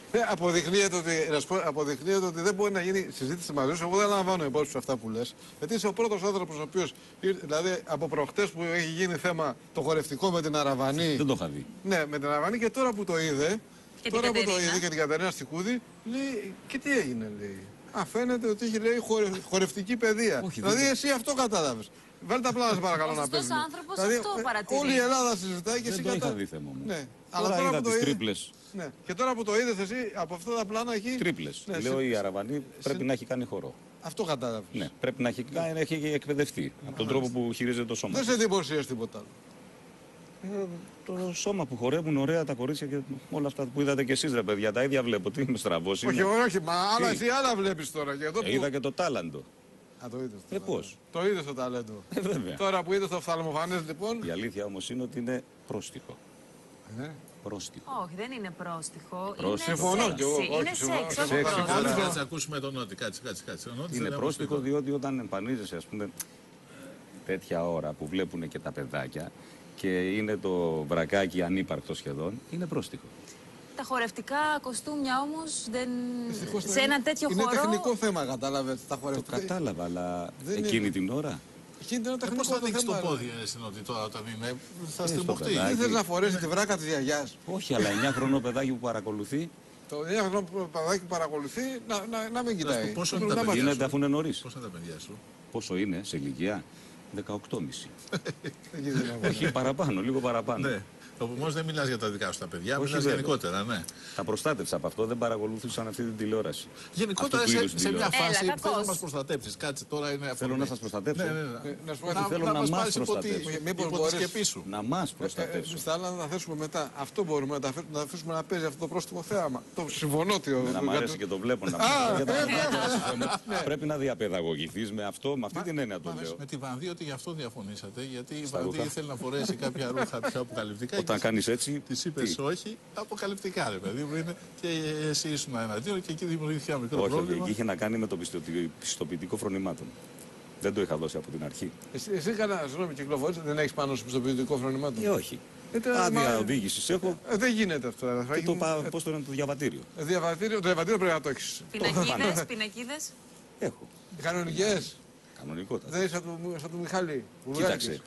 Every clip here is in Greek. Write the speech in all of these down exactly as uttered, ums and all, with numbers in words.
Ε, αποδεικνύεται, ότι, αποδεικνύεται ότι δεν μπορεί να γίνει συζήτηση μαζί σου. Εγώ δεν λαμβάνω υπόψη αυτά που λες. Γιατί είσαι ο πρώτος άνθρωπος ο οποίος, δηλαδή από προχτές που έχει γίνει θέμα το χορευτικό με την Αραβανή. Δεν το είχα δει. Ναι, με την Αραβανή και τώρα που το είδε. Και τώρα που το είδε και την Κατερίνα Στικούδη, λέει και τι έγινε, λέει. Α, φαίνεται ότι έχει, λέει, χορε, χορευτική παιδεία. Όχι, δηλαδή δεν... εσύ αυτό κατάλαβες. Βάλτε απλά να σε παρακαλώ να παίζουμε. Αυτός άνθρωπος δηλαδή, αυτό παρατηρεί. όλη η Ελλάδα συζητάει και δεν εσύ το κατά... είχα δει θέμα μου. Ναι. Τώρα, Αλλά τώρα είδα που το τις είδε... τρίπλες. Ναι. Και τώρα που το είδες εσύ από αυτά τα πλάνα εκεί... Τρίπλες. Ναι, Λέω σε... η Αραβανή πρέπει σε... να έχει κάνει χορό. Αυτό κατάλαβες. Ναι, πρέπει να έχει, ναι. να έχει εκπαιδευτεί από τον τρόπο που χειρίζεται το σώμα. Δεν σε εντυπωσίασε τίποτα άλλο. Ε, το σώμα που χορεύουν ωραία τα κορίτσια και όλα αυτά που είδατε κι εσείς, ρε παιδιά, τα ίδια βλέπω. Τι είμαι στραβός. Όχι, είμαι... όχι, μα άλλα, εσύ άλλα βλέπεις τώρα. Και εδώ ε, που... είδα και το τάλαντο. Α, το είδες. Ε, πώς. Το είδες το ταλέντο. Ε, βέβαια. Τώρα που είδες το οφθαλμοφανές, λοιπόν. Η αλήθεια όμως είναι ότι είναι πρόστιχο. Ναι. Πρόστιχο. Όχι, δεν είναι πρόστιχο. Πρόστιχο. Είναι Συμφωνώ σεξ. κι εγώ. Είναι σεξ, όχι πρόστιχο. Κάτσε, ακούσουμε τον Νότι. Κάτσε, κάτσε, κάτσε. Είναι πρόστιχο διότι όταν εμφανίζεσαι, ας πούμε, τέτοια ώρα που βλέπουν και τα παιδάκια και είναι το βρακάκι ανύπαρκτο σχεδόν, είναι πρόστιχο. Τα χορευτικά κοστούμια όμως δεν... Δυστυχώς σε ένα τέτοιο είναι χώρο... Είναι τεχνικό θέμα, κατάλαβες, τα χορευτικά. Το κατάλαβα, αλλά δεν εκείνη είναι... την ώρα. Εκείνη την ώρα τεχνικό Πώς θα δείξει το θέμα, πόδι στην Νότι τώρα όταν είναι, θα Ε, στριμωχτεί. στο δεν θες να φορέσει τη βράκα της γιαγιάς. Όχι, αλλά εννιά χρονό παιδάκι που παρακολουθεί. Το εννιά χρονό παιδάκι που παρακολουθεί να, να, να μην κοιτάει. Πόσο Να είναι τα μάθει. παιδιά Γίνεται σου? αφού είναι νωρίς. Πώς είναι τα παιδιά σου? Πόσο είναι σε ηλικία? δεκαοκτώ κόμμα πέντε. Εκεί δεν είναι. Όχι, παραπάνω, λίγο παραπάνω. Ναι. Όμως δεν μιλάς για τα δικά σου τα παιδιά, Όχι, μιλάς βέβαια. γενικότερα, ναι. Τα προστάτευσα από αυτό, δεν παρακολουθούσαν αυτή την τηλεόραση. Γενικότερα Αυτό του σε, είδους την σε μια τηλεόραση. φάση Έλα, θες να κακώς. μας προστατέψεις. Κάτσε τώρα είναι αυτό. Θέλω να σας προστατεύσω. Ναι, ναι, ναι. Ε, Να σου πω Όχι, κάτι. θέλω να μας μας πάρεις υπό τη- προστατεύσω. Μήπως υπό τη μπορείς- σκεπή σου. Να μας Ε, προστατεύσω. στα άλλα να τα θέσουμε μετά. Αυτό μπορούμε να τα αφήσουμε να, αφήσουμε να παίζει αυτό το πρόστιμο θέαμα. Το συμφωνώ ότι. ο- Να μ' αρέσει και το βλέπω να Α, μου ε, Πρέπει να διαπαιδαγωγηθείς με αυτό, με αυτή την έννοια το λέω. Με τη Βανδύ ότι γι' αυτό διαφωνήσατε. Γιατί η Στα Βανδύ ρούχα. ήθελε να φορέσει κάποια ρούχα πιο αποκαλυπτικά. Όταν και κάνεις έτσι, Τη είπε τι? όχι, αποκαλυπτικά ρε παιδί μου είναι. Και εσύ ήσουν εναντίον και εκεί δημιουργήθηκε ένα μικρό Όχι, πρόβλημα. εκεί είχε να κάνει με το πιστοποιητικό- πιστοποιητικό φρονημάτων. Δεν το είχα δώσει από την αρχή. Εσύ, εσύ κανένα συγγνώμη κυκλοφορείς, δεν έχεις πάνω στο πιστοποιητικό φρονημάτων. Ή όχι. Ε, τώρα, Άδεια μα- οδήγηση έχω Ε, δεν γίνεται αυτό. Θα και το, γίνει- πα- πώς το λένε, το διαβατήριο. ε, διαβατήριο, το διαβατήριο πρέπει να το έχεις. Πινακίδες, πινακίδες. Έχω. Κανονικές. Κανονικότατα. Δεν είσαι σαν του, σαν του Μιχάλη. Κοίταξε.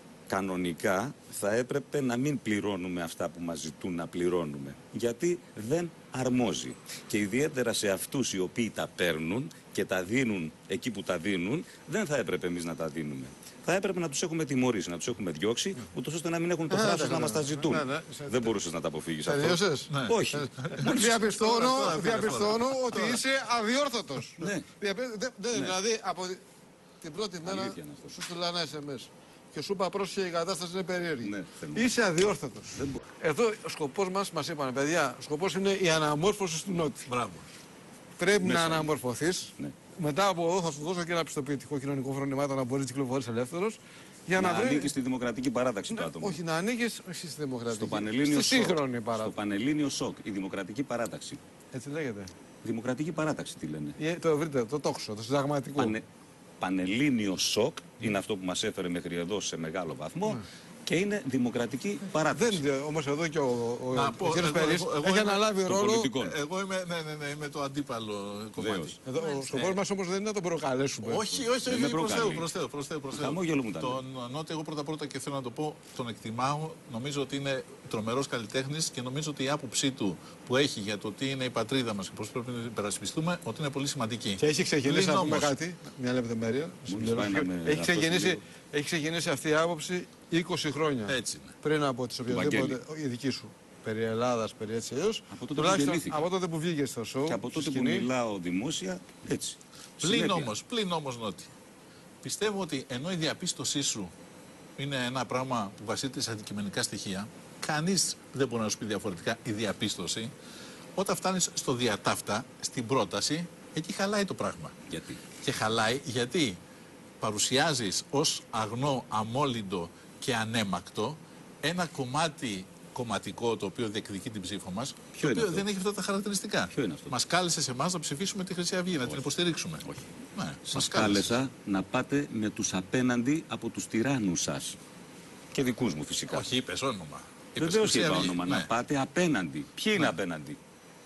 Κανονικά θα έπρεπε να μην πληρώνουμε αυτά που μας ζητούν να πληρώνουμε. Γιατί δεν αρμόζει. Και ιδιαίτερα σε αυτούς οι οποίοι τα παίρνουν και τα δίνουν εκεί που τα δίνουν, δεν θα έπρεπε εμείς να τα δίνουμε. Θα έπρεπε να τους έχουμε τιμωρήσει, να τους έχουμε διώξει, ούτως ώστε να μην έχουν το Α, θράσος ναι, να μας τα ναι, ζητούν. ναι, ναι, σε- Δεν μπορούσες να τα αποφύγεις αυτό. Τελείωσες. Ναι. Όχι. Διαπιστώνω, Τώρα, τώρα, διαπιστώνω ότι είσαι αδιόρθωτος. Ναι. Διαπι- δε- δε- Δηλαδή από την πρώτη μέρα Αλήθεια είναι αυτό. σου στείλα ένα ες εμ ες και σου είπα πρόσεχε, η κατάσταση είναι περίεργη. Ναι, θέλω. Είσαι αδιόρθωτος. Δεν μπο- Εδώ ο σκοπός μας, μας είπαν παιδιά, ο σκοπός είναι η αναμόρφωση του Νότι. Μπράβο. Πρέπει Μέσα να είναι. αναμορφωθείς. Ναι. Μετά από εδώ θα σου δώσω και ένα πιστοποιητικό κοινωνικό φρονημάτων να μπορείς να κυκλοφορείς ελεύθερος. Για Να να, βρει- ανήκει στη δημοκρατική παράταξη του άτομου. Όχι, να ανήκεις όχι στη δημοκρατική. Στο Πανελλήνιο στη ΣΟΚ. σύγχρονη Στο παράδοση. Πανελλήνιο ΣΟΚ, η δημοκρατική παράταξη. Έτσι λέγεται. Δημοκρατική παράταξη τι λένε. Ε, Το ευρύτερο, το τόξο, το συνταγματικό. Πανε, Πανελλήνιο ΣΟΚ είναι αυτό που μας έφερε μέχρι εδώ σε μεγάλο βαθμό και είναι δημοκρατική παράταξη. Δεν, όμως εδώ και ο, ο, Να ο πω, κ. εγώ- Περίς εγώ- εγώ έχει είμαι- αναλάβει των ρόλο. πολιτικών. Εγώ είμαι, ναι, ναι, ναι, είμαι το αντίπαλο κομμάτι. Βεβαίως. Εδώ, ο σκοπός μας όμως δεν είναι να τον προκαλέσουμε. Όχι, όχι, Δεν με όχι, προς προκαλεί. Θεού, προς Θεού, προς Θεού, προς Το Θεού. χαμόγελο μου τα Τον Νότι, εγώ πρώτα πρώτα και θέλω να το πω, τον εκτιμάω. Νομίζω ότι είναι τρομερός καλλιτέχνης και νομίζω ότι η άποψή του που έχει για το τι είναι η πατρίδα μας και πώς πρέπει να την υπερασπιστούμε, ότι είναι πολύ σημαντική. Και έχει ξεκινήσει Πλην να πούμε όμως- κάτι, μια λεπτομέρεια. συμπληρώσω. πάει να με Έχει αυτός ξεκινήσει, λίγο. έχει ξεκινήσει αυτή η άποψη είκοσι χρόνια. Έτσι είναι. Πριν από τις οποιαδήποτε. Βαγγέλη. Η δική σου. Περί Ελλάδας, περί έτσι αλλιώς. Από τότε που Τουλάχιστον γεννήθηκα. από τότε που βγήκε στο show. Και από στη τότε που σκηνή. μιλάω δημόσια, έτσι. Πλην Συνέπεια. όμως, πλην όμως Νότι. Πιστεύω ότι ενώ η διαπίστωσή σου είναι ένα πράγμα που βασίζεται σε αντικειμενικά στοιχεία, κανείς δεν μπορεί να σου πει διαφορετικά η διαπίστωση. Όταν φτάνεις στο διατάφτα, στην πρόταση, εκεί χαλάει το πράγμα. Γιατί. Και χαλάει γιατί παρουσιάζεις ως αγνό, αμόλυντο και ανέμακτο ένα κομμάτι κομματικό το οποίο διεκδικεί την ψήφο μας, Ποιο το είναι οποίο αυτό? δεν έχει αυτά τα χαρακτηριστικά. Ποιο είναι αυτό? Μας κάλεσε σε εμάς να ψηφίσουμε τη Χρυσή Αυγή, να την υποστηρίξουμε. Όχι. Ναι, Σας κάλεσα να πάτε με τους απέναντι από τους τυράννους σας. Και δικούς μου φυσικά. Όχι, είπες όνομα. Είπες Βεβαίως Χρυσή είπα Αυγή. όνομα. Ναι. Να πάτε απέναντι. Ποιοι είναι απέναντι.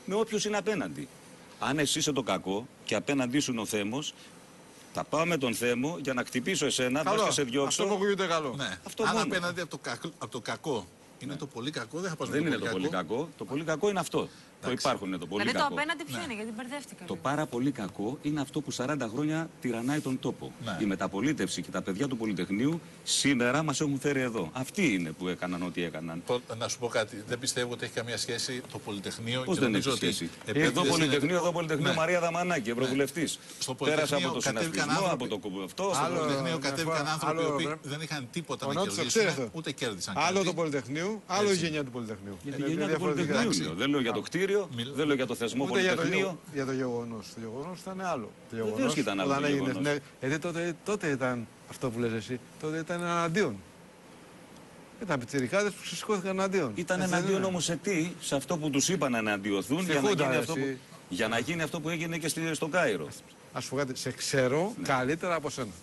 με όποιους είναι απέναντι. Αν εσύ είσαι το κακό και απέναντί σου είναι ο Θέμος, θα πάω με τον Θέμο για να χτυπήσω εσένα, Καλό. να σε διώξω. Αυτό που ακούγεται καλό. Ναι. Αυτό Αν μόνο. απέναντι από το, κακό, από το κακό είναι το πολύ κακό, δεν θα πας με Δεν το είναι το πολύ πολύ κακό. Το πολύ κακό είναι αυτό. Το υπάρχουν είναι το πολύ Δηλαδή το κακό. απέναντι ποιο Ναι. είναι, γιατί μπερδεύτηκα. Το λίγο. πάρα πολύ κακό είναι αυτό που σαράντα χρόνια τυραννάει τον τόπο. Ναι. Η μεταπολίτευση και τα παιδιά του Πολυτεχνείου σήμερα μας έχουν φέρει εδώ. Αυτοί είναι που έκαναν ό,τι έκαναν. Το- Να σου πω κάτι. Δεν πιστεύω ότι έχει καμία σχέση το Πολυτεχνείο. Πώς και δεν νομίζω έχει ότι σχέση. επίτηδες Εδώ είναι- Πολυτεχνείο, εδώ Πολυτεχνείο Ναι. Μαρία Δαμανάκη, Ευρωβουλευτής. Στο Πέρασε Πολυτεχνείο από το κατέβηκαν συνασπισμό, από άνθρωποι. το κομμ- αυτό. Στο στο- Άλλο- Πολυτεχνείο να κατέβηκαν πω- άνθρωποι οι άλλο- οποίοι δεν είχαν τίποτα Ο να Νότης το κερδίσουν, ξέρετε. ούτε κέρδισαν Άλλο κάτι. το Πολυτεχνείο, άλλο η Έτσι. γενιά του Πολυτεχνείου. Για τη Είναι γενιά του διαφορετικά. Πολυτεχνείου Εντάξει. λέω. Δεν λέω για το κτίριο, Μιλ- δεν λέω για το θεσμό Ούτε για το, Πολυτεχνείο. γεγο- για το γεγονός. Το γεγονός ήταν άλλο. Το Βεβαίως γεγονός και ήταν άλλο όταν το έγινε, γεγονός. ναι, γιατί τότε, τότε ήταν αυτό που λες εσύ. Τότε ήταν εναντίον. Ήταν πιτσιρικάδες που σηκώθηκαν εναντίον. Ήταν Έτσι δεν εναντίον είναι? όμως σε τι, σε αυτό που τους είπαν να εναντιωθούν Στη για να, Χούντα, γίνει ρε, αυτό που, εσύ. για να γίνει αυτό που έγινε και στη- στο Κάιρο. Ας σου πω κάτι, σε ξέρω Ναι. καλύτερα από σένα.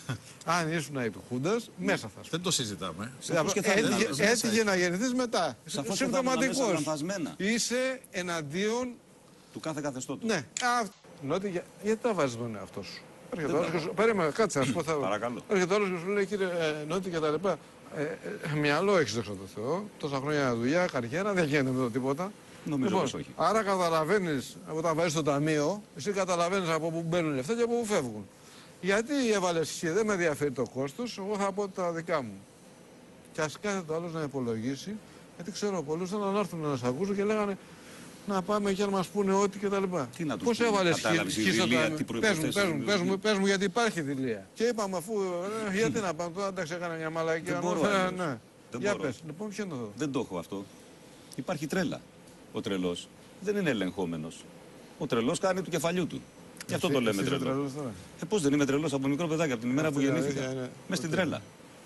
Αν ήσουν επί Χούντας, μέσα θα σου. Δεν το συζητάμε. Σαφώς και θα Έτυχε- έλεγα, μέσα Έτυχε να γεννηθείς μετά. Σαφώς και θα ήμουν μέσα Συμπτωματικός. λανθασμένα. Είσαι εναντίον. Του κάθε καθεστώτου. Ναι. Α, Νότι, για, γιατί τα βάζεις τον εαυτό σου. Έρχεται Δεν ο άλλος και σου. Περίμενα, κάτσε να σου πω. Θα... Παρακαλώ. Έρχεται ο άλλος και σου λέει, κύριε ε, Νότι και τα λοιπά. Ε, ε, μυαλό έχεις, δόξα τω Θεώ. Τόσα χρόνια δουλειά, καριέρα, δεν γίνεται με το τίποτα. Νομίζω πως όχι. Άρα καταλαβαίνεις, όταν βάζεις το ταμείο, εσύ καταλαβαίνεις από πού μπαίνουν λεφτά και από πού φεύγουν. Γιατί έβαλες εσύ, δεν με ενδιαφέρει το κόστος, εγώ θα πω τα δικά μου. Και ας κάθεται ο άλλος να υπολογίσει, γιατί ξέρω πολλούς ήταν να έρθουν να σε ακούσουν και λέγανε να πάμε και να μας πούνε ό,τι και τα λοιπά. Τι να τους Πώς πούνε, έβαλες κατάλαβες χι- η χι στο δειλία, ταμείο. τι Πες μου, προϋποθέσεις πες μου, πες μου, δημιουργεί. πες μου, γιατί υπάρχει δειλία. Και είπαμε αφού, ε, γιατί να πάμε τώρα, εντάξει έκανα μια μαλακία. Δεν μπορώ ναι, αλλιώς. ναι. Δεν Για μπορώ. πες, λοιπόν, ποιο είναι το. Δεν το έχω αυτό. Υπάρχει τρέλα. Ο τρελός δεν είναι ελεγχόμενος. Ο τρελός κάνει του κεφαλιού του. Γι' αυτό το Εσύ- λέμε εσύ είσαι τρελό. τρελός τώρα. Ε, πώς δεν είμαι τρελός από μικρό παιδάκι, από την ημέρα που Αυτή η γεννήθηκα. αλήθεια είναι. Μες στην Ότι- τρέλα.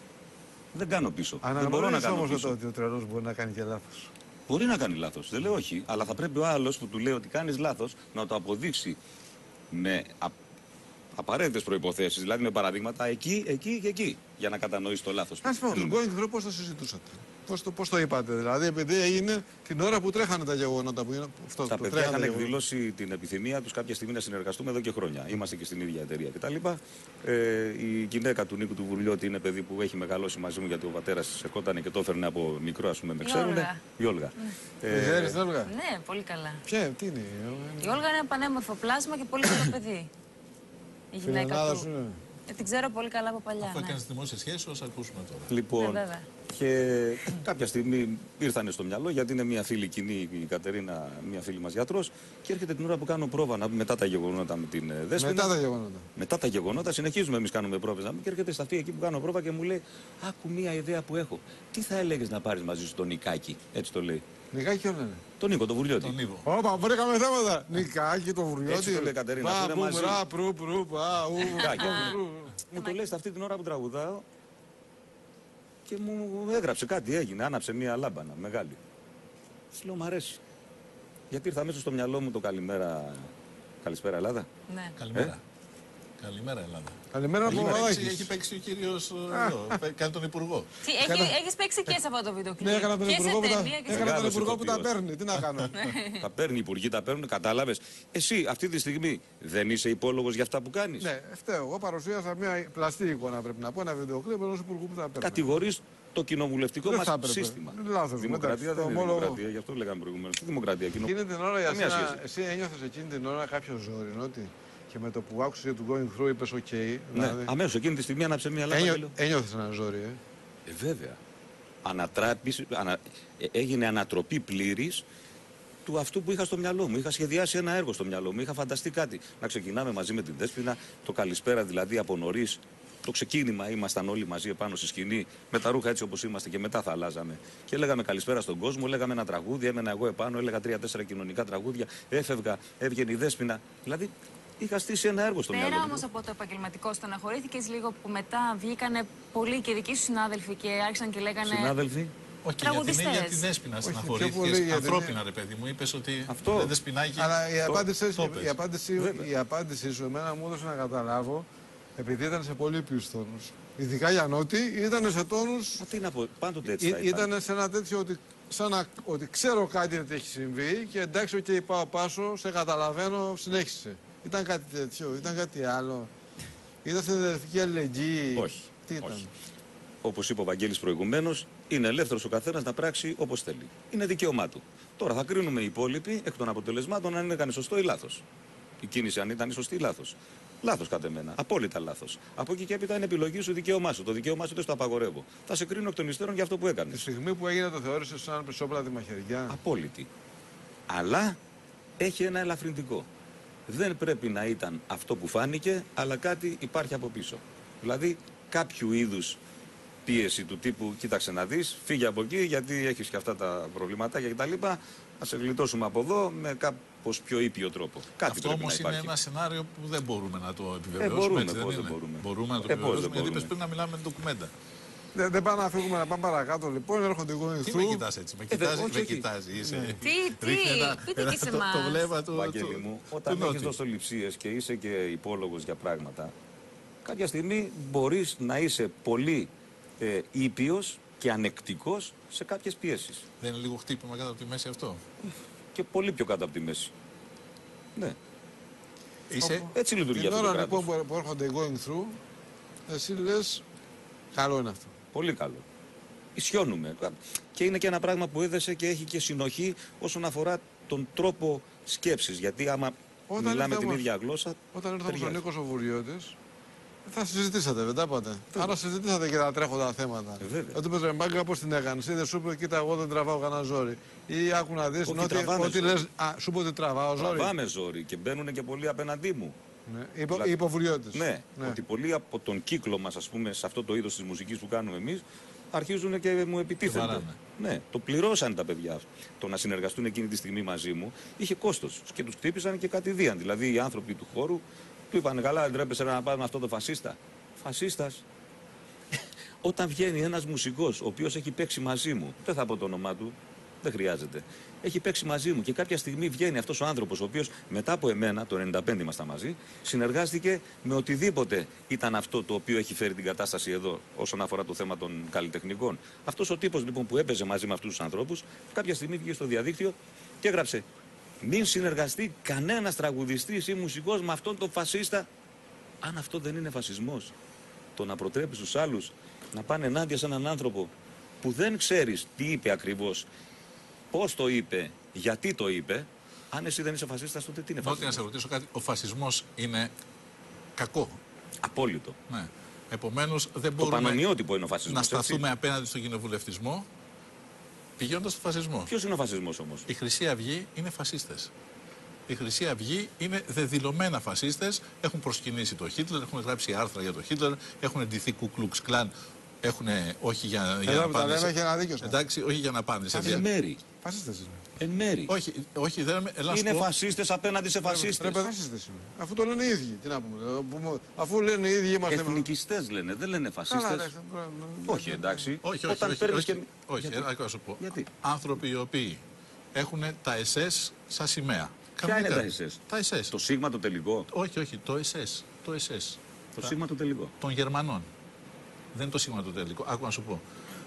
Δεν κάνω πίσω. Δεν μπορώ να Αναγνωρίζεις κάνω όμως πίσω. ότι ο τρελός μπορεί να κάνει και λάθος. Μπορεί να κάνει λάθος, δεν λέω όχι, αλλά θα πρέπει ο άλλος που του λέει ότι κάνεις λάθος να το αποδείξει με α... απαραίτητες προϋποθέσεις, δηλαδή με παραδείγματα εκεί, εκεί και εκεί, για να κατανοήσει το λάθος. Ας πούμε, Mm. τον going through πώς το συζητούσατε. Πώς το, πώς το είπατε, δηλαδή, επειδή έγινε την ώρα που τρέχανε τα γεγονότα. Που είναι, αυτό, Τα που παιδιά τρέχανε είχαν τα γεγονότα. εκδηλώσει την επιθυμία τους κάποια στιγμή να συνεργαστούμε εδώ και χρόνια. Είμαστε και στην ίδια εταιρεία κτλ. Ε, η γυναίκα του Νίκου του Βουρλιώτη είναι παιδί που έχει μεγαλώσει μαζί μου γιατί ο πατέρας της ερχόταν και το έφερνε από μικρό, ας πούμε, με Η ξέρουν. Όλγα. Η Όλγα. Ε, ξέρεις, Όλγα. Ναι, πολύ καλά. Ποια, τι είναι. Η Όλγα είναι ένα πανέμορφο πλάσμα και πολύ καλό παιδί. Η γυναίκα Φιλενάδα του. σου είναι. Ε, την ξέρω πολύ καλά από παλιά. Αφού Ναι. έκανε δημόσια σχέση, όσο ακούσουμε τώρα. Λοιπόν, Ναι, βέβαια. και κάποια στιγμή ήρθανε στο μυαλό, γιατί είναι μια φίλη κοινή, η Κατερίνα, μια φίλη μας γιατρός, και έρχεται την ώρα που κάνω πρόβα να, μετά τα γεγονότα με την ε, Δέσποινα. Μετά τα γεγονότα. Μετά τα γεγονότα, συνεχίζουμε εμείς κάνουμε πρόβες να πούμε, και έρχεται στα αυτή εκεί που κάνω πρόβα και μου λέει: άκου μια ιδέα που έχω. Τι θα έλεγες να πάρεις μαζί σου τον Νικάκη, έτσι το λέει. Νικάκι ποιον είναι. Τον Νίκο, τον Βουρλιώτη. Τον Ήβο. Όπα, βρήκαμε θέματα. Νικάκι, το βουρλιώτη. Έτσι το λέει, Κατερίνα, Πα, αυτό είναι πού, μαζί. μρά, πρου, πρου, πα, ου, Νικάκι. πρου. Μου το λέει σε αυτή την ώρα που τραγουδάω και μου έγραψε κάτι, έγινε, άναψε μια λάμπανα μεγάλη. Της λέω: μ' αρέσει. Γιατί ήρθα μέσα στο μυαλό μου το καλημέρα. Καλησπέρα, Ελλάδα. Ναι. Καλημέρα. Καλημέρα, Ελλάδα. Καλημέρα από Έχει παίξει, Μαδάκης. έχει παίξει ο κύριο εδώ. Παι- Κάνει τον υπουργό. Τι, έχει, έχεις παίξει και σε αυτό το βίντεο κλιπ. Ναι, έκανα τον Και σε υπουργό που τα, ταινία και σε... έκανα τον Μεγάλος υπουργό που τα ηθοποιός. παίρνει. Τι να κάνω. Τα παίρνει, οι υπουργοί τα παίρνουν, κατάλαβες. Εσύ αυτή τη στιγμή δεν είσαι υπόλογος για αυτά που κάνεις. Ναι, φταίω. Εγώ παρουσίασα μια πλαστή εικόνα, πρέπει να πω, ένα βίντεο κλιπ ενός υπουργού που τα παίρνει. Κατηγορείς το κοινοβουλευτικό Δεν μας θα έπρεπε. σύστημα. Είναι λάθος, Δημοκρατία εντάξει, δεν το είναι ομόλογο. δημοκρατία, γι' αυτό λέγαμε προηγουμένως. Τι δημοκρατία, κοινο... Εκείνη την ώρα για Καμία σένα, σχέση. εσύ ένιωθες εκείνη την ώρα κάποιο ζόρι, ότι και με το που άκουσες του going through είπες οκ. Ναι, δηλαδή, αμέσως εκείνη τη στιγμή άναψε μια λάμπα και ένιω, λέω, ένιωθες ένα ζόρι, ε. Ε, βέβαια. Ανατράπης, ανα, ε, έγινε ανατροπή πλήρης του αυτού που είχα στο μυαλό μου. Είχα σχεδιάσει ένα έργο στο μυαλό μου. Είχα φανταστεί κάτι. Να ξεκινάμε μαζί με την Δέσποινα, το καλησπέρα δηλαδή από νωρίς. Το ξεκίνημα ήμασταν όλοι μαζί επάνω στη σκηνή, με τα ρούχα έτσι όπως είμαστε και μετά θα αλλάζαμε. Και λέγαμε καλησπέρα στον κόσμο, λέγαμε ένα τραγούδι, έμενα εγώ επάνω, έλεγα τρία-τέσσερα κοινωνικά τραγούδια, έφευγα, έβγαινε η Δέσποινα. Δηλαδή είχα στήσει ένα έργο στο μυαλό Πέρα μου. όμως από το επαγγελματικό, στεναχωρήθηκες λίγο που μετά βγήκανε πολλοί και δικοί σου συνάδελφοι και άρχισαν και λέγανε. Συνάδελφοι. Όχι, για την Τραγουδιστές. ίδια τη Δέσποινα πιο πολύ στεναχωρήθηκες. για την- Ανθρώπινα, ρε παιδί μου, είπες ότι Αυτό. δεν δεσποινάκι. Αλλά η απάντηση, το η, πες. απάντηση, Βέβαια. η απάντηση σου εμένα μου έδωσε να καταλάβω, επειδή ήταν σε πολύ ποιους τόνους. Ειδικά για Νότι, ήταν σε τόνους, Μα τι να πω, πάντοτε έτσι θα ήταν. ήταν σε ένα τέτοιο ότι σαν να, ότι ξέρω κάτι ότι έχει συμβεί και εντάξει, οκ, okay, πάω πάσο, σε καταλαβαίνω, συνέχισε. Ήταν κάτι τέτοιο, ήταν κάτι άλλο. Ήταν συνδεδευτική αλληλεγγύη. Όχι. Τι ήταν? Όχι. Όπως είπε ο Βαγγέλης προηγουμένως, είναι ελεύθερος ο καθένας να πράξει όπως θέλει. Είναι δικαίωμά του. Τώρα θα κρίνουμε οι υπόλοιποι εκ των αποτελεσμάτων αν έκανε σωστό ή λάθος. Η κίνηση αν ήταν σωστή ή λάθος. Λάθος κατ' εμένα. Απόλυτα λάθος. Από εκεί και έπειτα είναι επιλογή σου, δικαίωμά σου. Το δικαίωμά σου δεν στο απαγορεύω. Θα σε κρίνω εκ των υστέρων για αυτό που έκανε. Τη στιγμή που έγινε το θεώρησε σαν πισόπλατη μαχαιριά. Απόλυτη. Αλλά έχει ένα ελαφρυντικό. Δεν πρέπει να ήταν αυτό που φάνηκε, αλλά κάτι υπάρχει από πίσω. Δηλαδή κάποιου είδους πίεση του τύπου, κοίταξε να δεις, φύγε από εκεί γιατί έχεις και αυτά τα προβληματάκια κτλ. Θα σε γλιτώσουμε από εδώ με κάπως πιο ήπιο τρόπο. Κάτι αυτό πρέπει όμως να είναι υπάρχει. ένα σενάριο που δεν μπορούμε να το Ε, επιβεβαιώσουμε. μπορούμε, έτσι, δεν πώς είναι? δεν μπορούμε. Μπορούμε να το Ε, πώς επιβεβαιώσουμε, δεν γιατί μπορούμε. πες πριν να μιλάμε με ντοκουμέντα. Δεν, δεν πάμε να φύγουμε, να πάμε παρακάτω λοιπόν. Έρχονται οι going Τι με through. κοιτάς έτσι, με Ε, δεν- κοιτάζει, όχι, με όχι. κοιτάζει. Είσαι... Τι, τι, Ρίχνει ένα- πείτε ένα- και σε το- εμάς. Το βλέμμα του. Βαγγέλη του- μου, του όταν Νότι. έχεις δοσοληψίες και είσαι και υπόλογος για πράγματα, κάποια στιγμή μπορείς να είσαι πολύ ε, ήπιος και ανεκτικός σε κάποιες πιέσεις. Δεν είναι λίγο χτύπημα κάτω από τη μέση αυτό? Και πολύ πιο κάτω από τη μέση. Ναι, Είσαι. έτσι λειτουργεί Την αυτό το ώρα κράτος. λοιπόν που- που έρχονται οι going through, εσύ λες, καλό είναι αυτό. Πολύ καλό. Ισιώνουμε. Και είναι και ένα πράγμα που έδεσε και έχει και συνοχή όσον αφορά τον τρόπο σκέψης. Γιατί άμα Όταν μιλάμε ήρθε την όμως- ίδια γλώσσα, Όταν ήρθε όμως ο ταιριάζει. Νίκος ο Βουριώτης, θα συζητήσατε, δεν τα είπατε. Άρα συζητήσατε και τα τρέχοντα θέματα. Ε, βέβαια. Ότι πες ρε μάγκα, πώς την έκανες, ή δεν σου είπε, κοίτα, εγώ δεν τραβάω κανένα ζόρι. Ή άκου να δεις, Όχι, ότι, τραβάμε ότι ζόρι. λες, α, σου είπε ότι τραβάω ζόρι. τραβάμε ζόρι και μπαίνουν και πολλοί απέναντί μου. Ναι. Είπε, Δηλαδή- είπε ο Βουριώτης. Ναι, ότι πολλοί από τον κύκλο μας, ας πούμε, σε αυτό το είδος της μουσικής που κάνουμε εμείς, αρχίζουν και μου επιτίθενται. βαράνε. Ναι, το πληρώσαν τα παιδιά. Το να συνεργαστούν εκείνη τη στιγμή μαζί μου είχε κόστος και τους χτύπησαν και κατηδίαν. Δηλαδή οι άνθρωποι του χώρου του είπαν: καλά, δεν τρέπεσαι να πάρουμε αυτό το φασίστα. Φασίστας. Όταν βγαίνει ένας μουσικός ο οποίος έχει παίξει μαζί μου, δεν θα πω το όνομά του, δεν χρειάζεται. Έχει παίξει μαζί μου και κάποια στιγμή βγαίνει αυτός ο άνθρωπος ο οποίος μετά από εμένα, το ενενήντα πέντε ήμασταν μαζί, συνεργάστηκε με οτιδήποτε ήταν αυτό το οποίο έχει φέρει την κατάσταση εδώ όσον αφορά το θέμα των καλλιτεχνικών. Αυτός ο τύπος λοιπόν που έπαιζε μαζί με αυτούς τους ανθρώπους, κάποια στιγμή βγήκε στο διαδίκτυο και έγραψε: μην συνεργαστεί κανένας τραγουδιστής ή μουσικός με αυτόν τον φασίστα. Αν αυτό δεν είναι φασισμός, το να προτρέπεις τους άλλους να πάνε ενάντια σε έναν άνθρωπο που δεν ξέρεις τι είπε ακριβώς, πώς το είπε, γιατί το είπε, αν εσύ δεν είσαι φασίστας, τότε τι είναι Νότι, να φασισμός? σε ρωτήσω κάτι. Ο φασισμός είναι κακό. Απόλυτο. Ναι. Επομένως δεν Το μπορούμε πανομοιότυπο είναι ο να φασισμός. σταθούμε απέναντι στον κοινοβουλευτισμό πηγαίνοντας στο φασισμό. Ποιος είναι ο φασισμός όμως? Η Χρυσή Αυγή είναι φασίστες. Η Χρυσή Αυγή είναι δεδηλωμένα φασίστες. Έχουν προσκυνήσει το Χίτλερ, έχουν γράψει άρθρα για το Χίτλερ, έχουν ντυθεί Κουκλουξ Κλάν. Έχουν όχι για, για Εδώ να που τα πάνε. λέμε σε- έχει ένα δίκιο σε αυτό. Εντάξει, όχι για να πάνε σε. Εν δια- μέρη. Φασίστες είναι. Εν μέρη. Όχι, όχι, δεν είμαι. Ελάς Είναι πω. φασίστες απέναντι σε Ρε φασίστες. παιδά, φασίστες είναι. Αφού το λένε οι ίδιοι. Τι να πούμε. ε, πούμε, Αφού λένε οι ίδιοι είμαστε. Εθνικιστές λένε, δεν λένε Καλά, φασίστες. ρε, ε, Όχι, εντάξει. Όχι, όχι, Όταν όχι, παίρνεις όχι, και... όχι, Γιατί? ε, να σου πω. Γιατί? Άνθρωποι οι οποίοι έχουν τα ες ες σαν σημαία. Ποια είναι Καμία- τα ες ες? Τα ες ες. Το σίγμα το τελικό. Όχι, όχι, το ες ες. Το ες ες. Το Τα- σίγμα το τελικό. Των Γερμανών. Δεν είναι το σήμα το τελικό. Άκου να σου πω.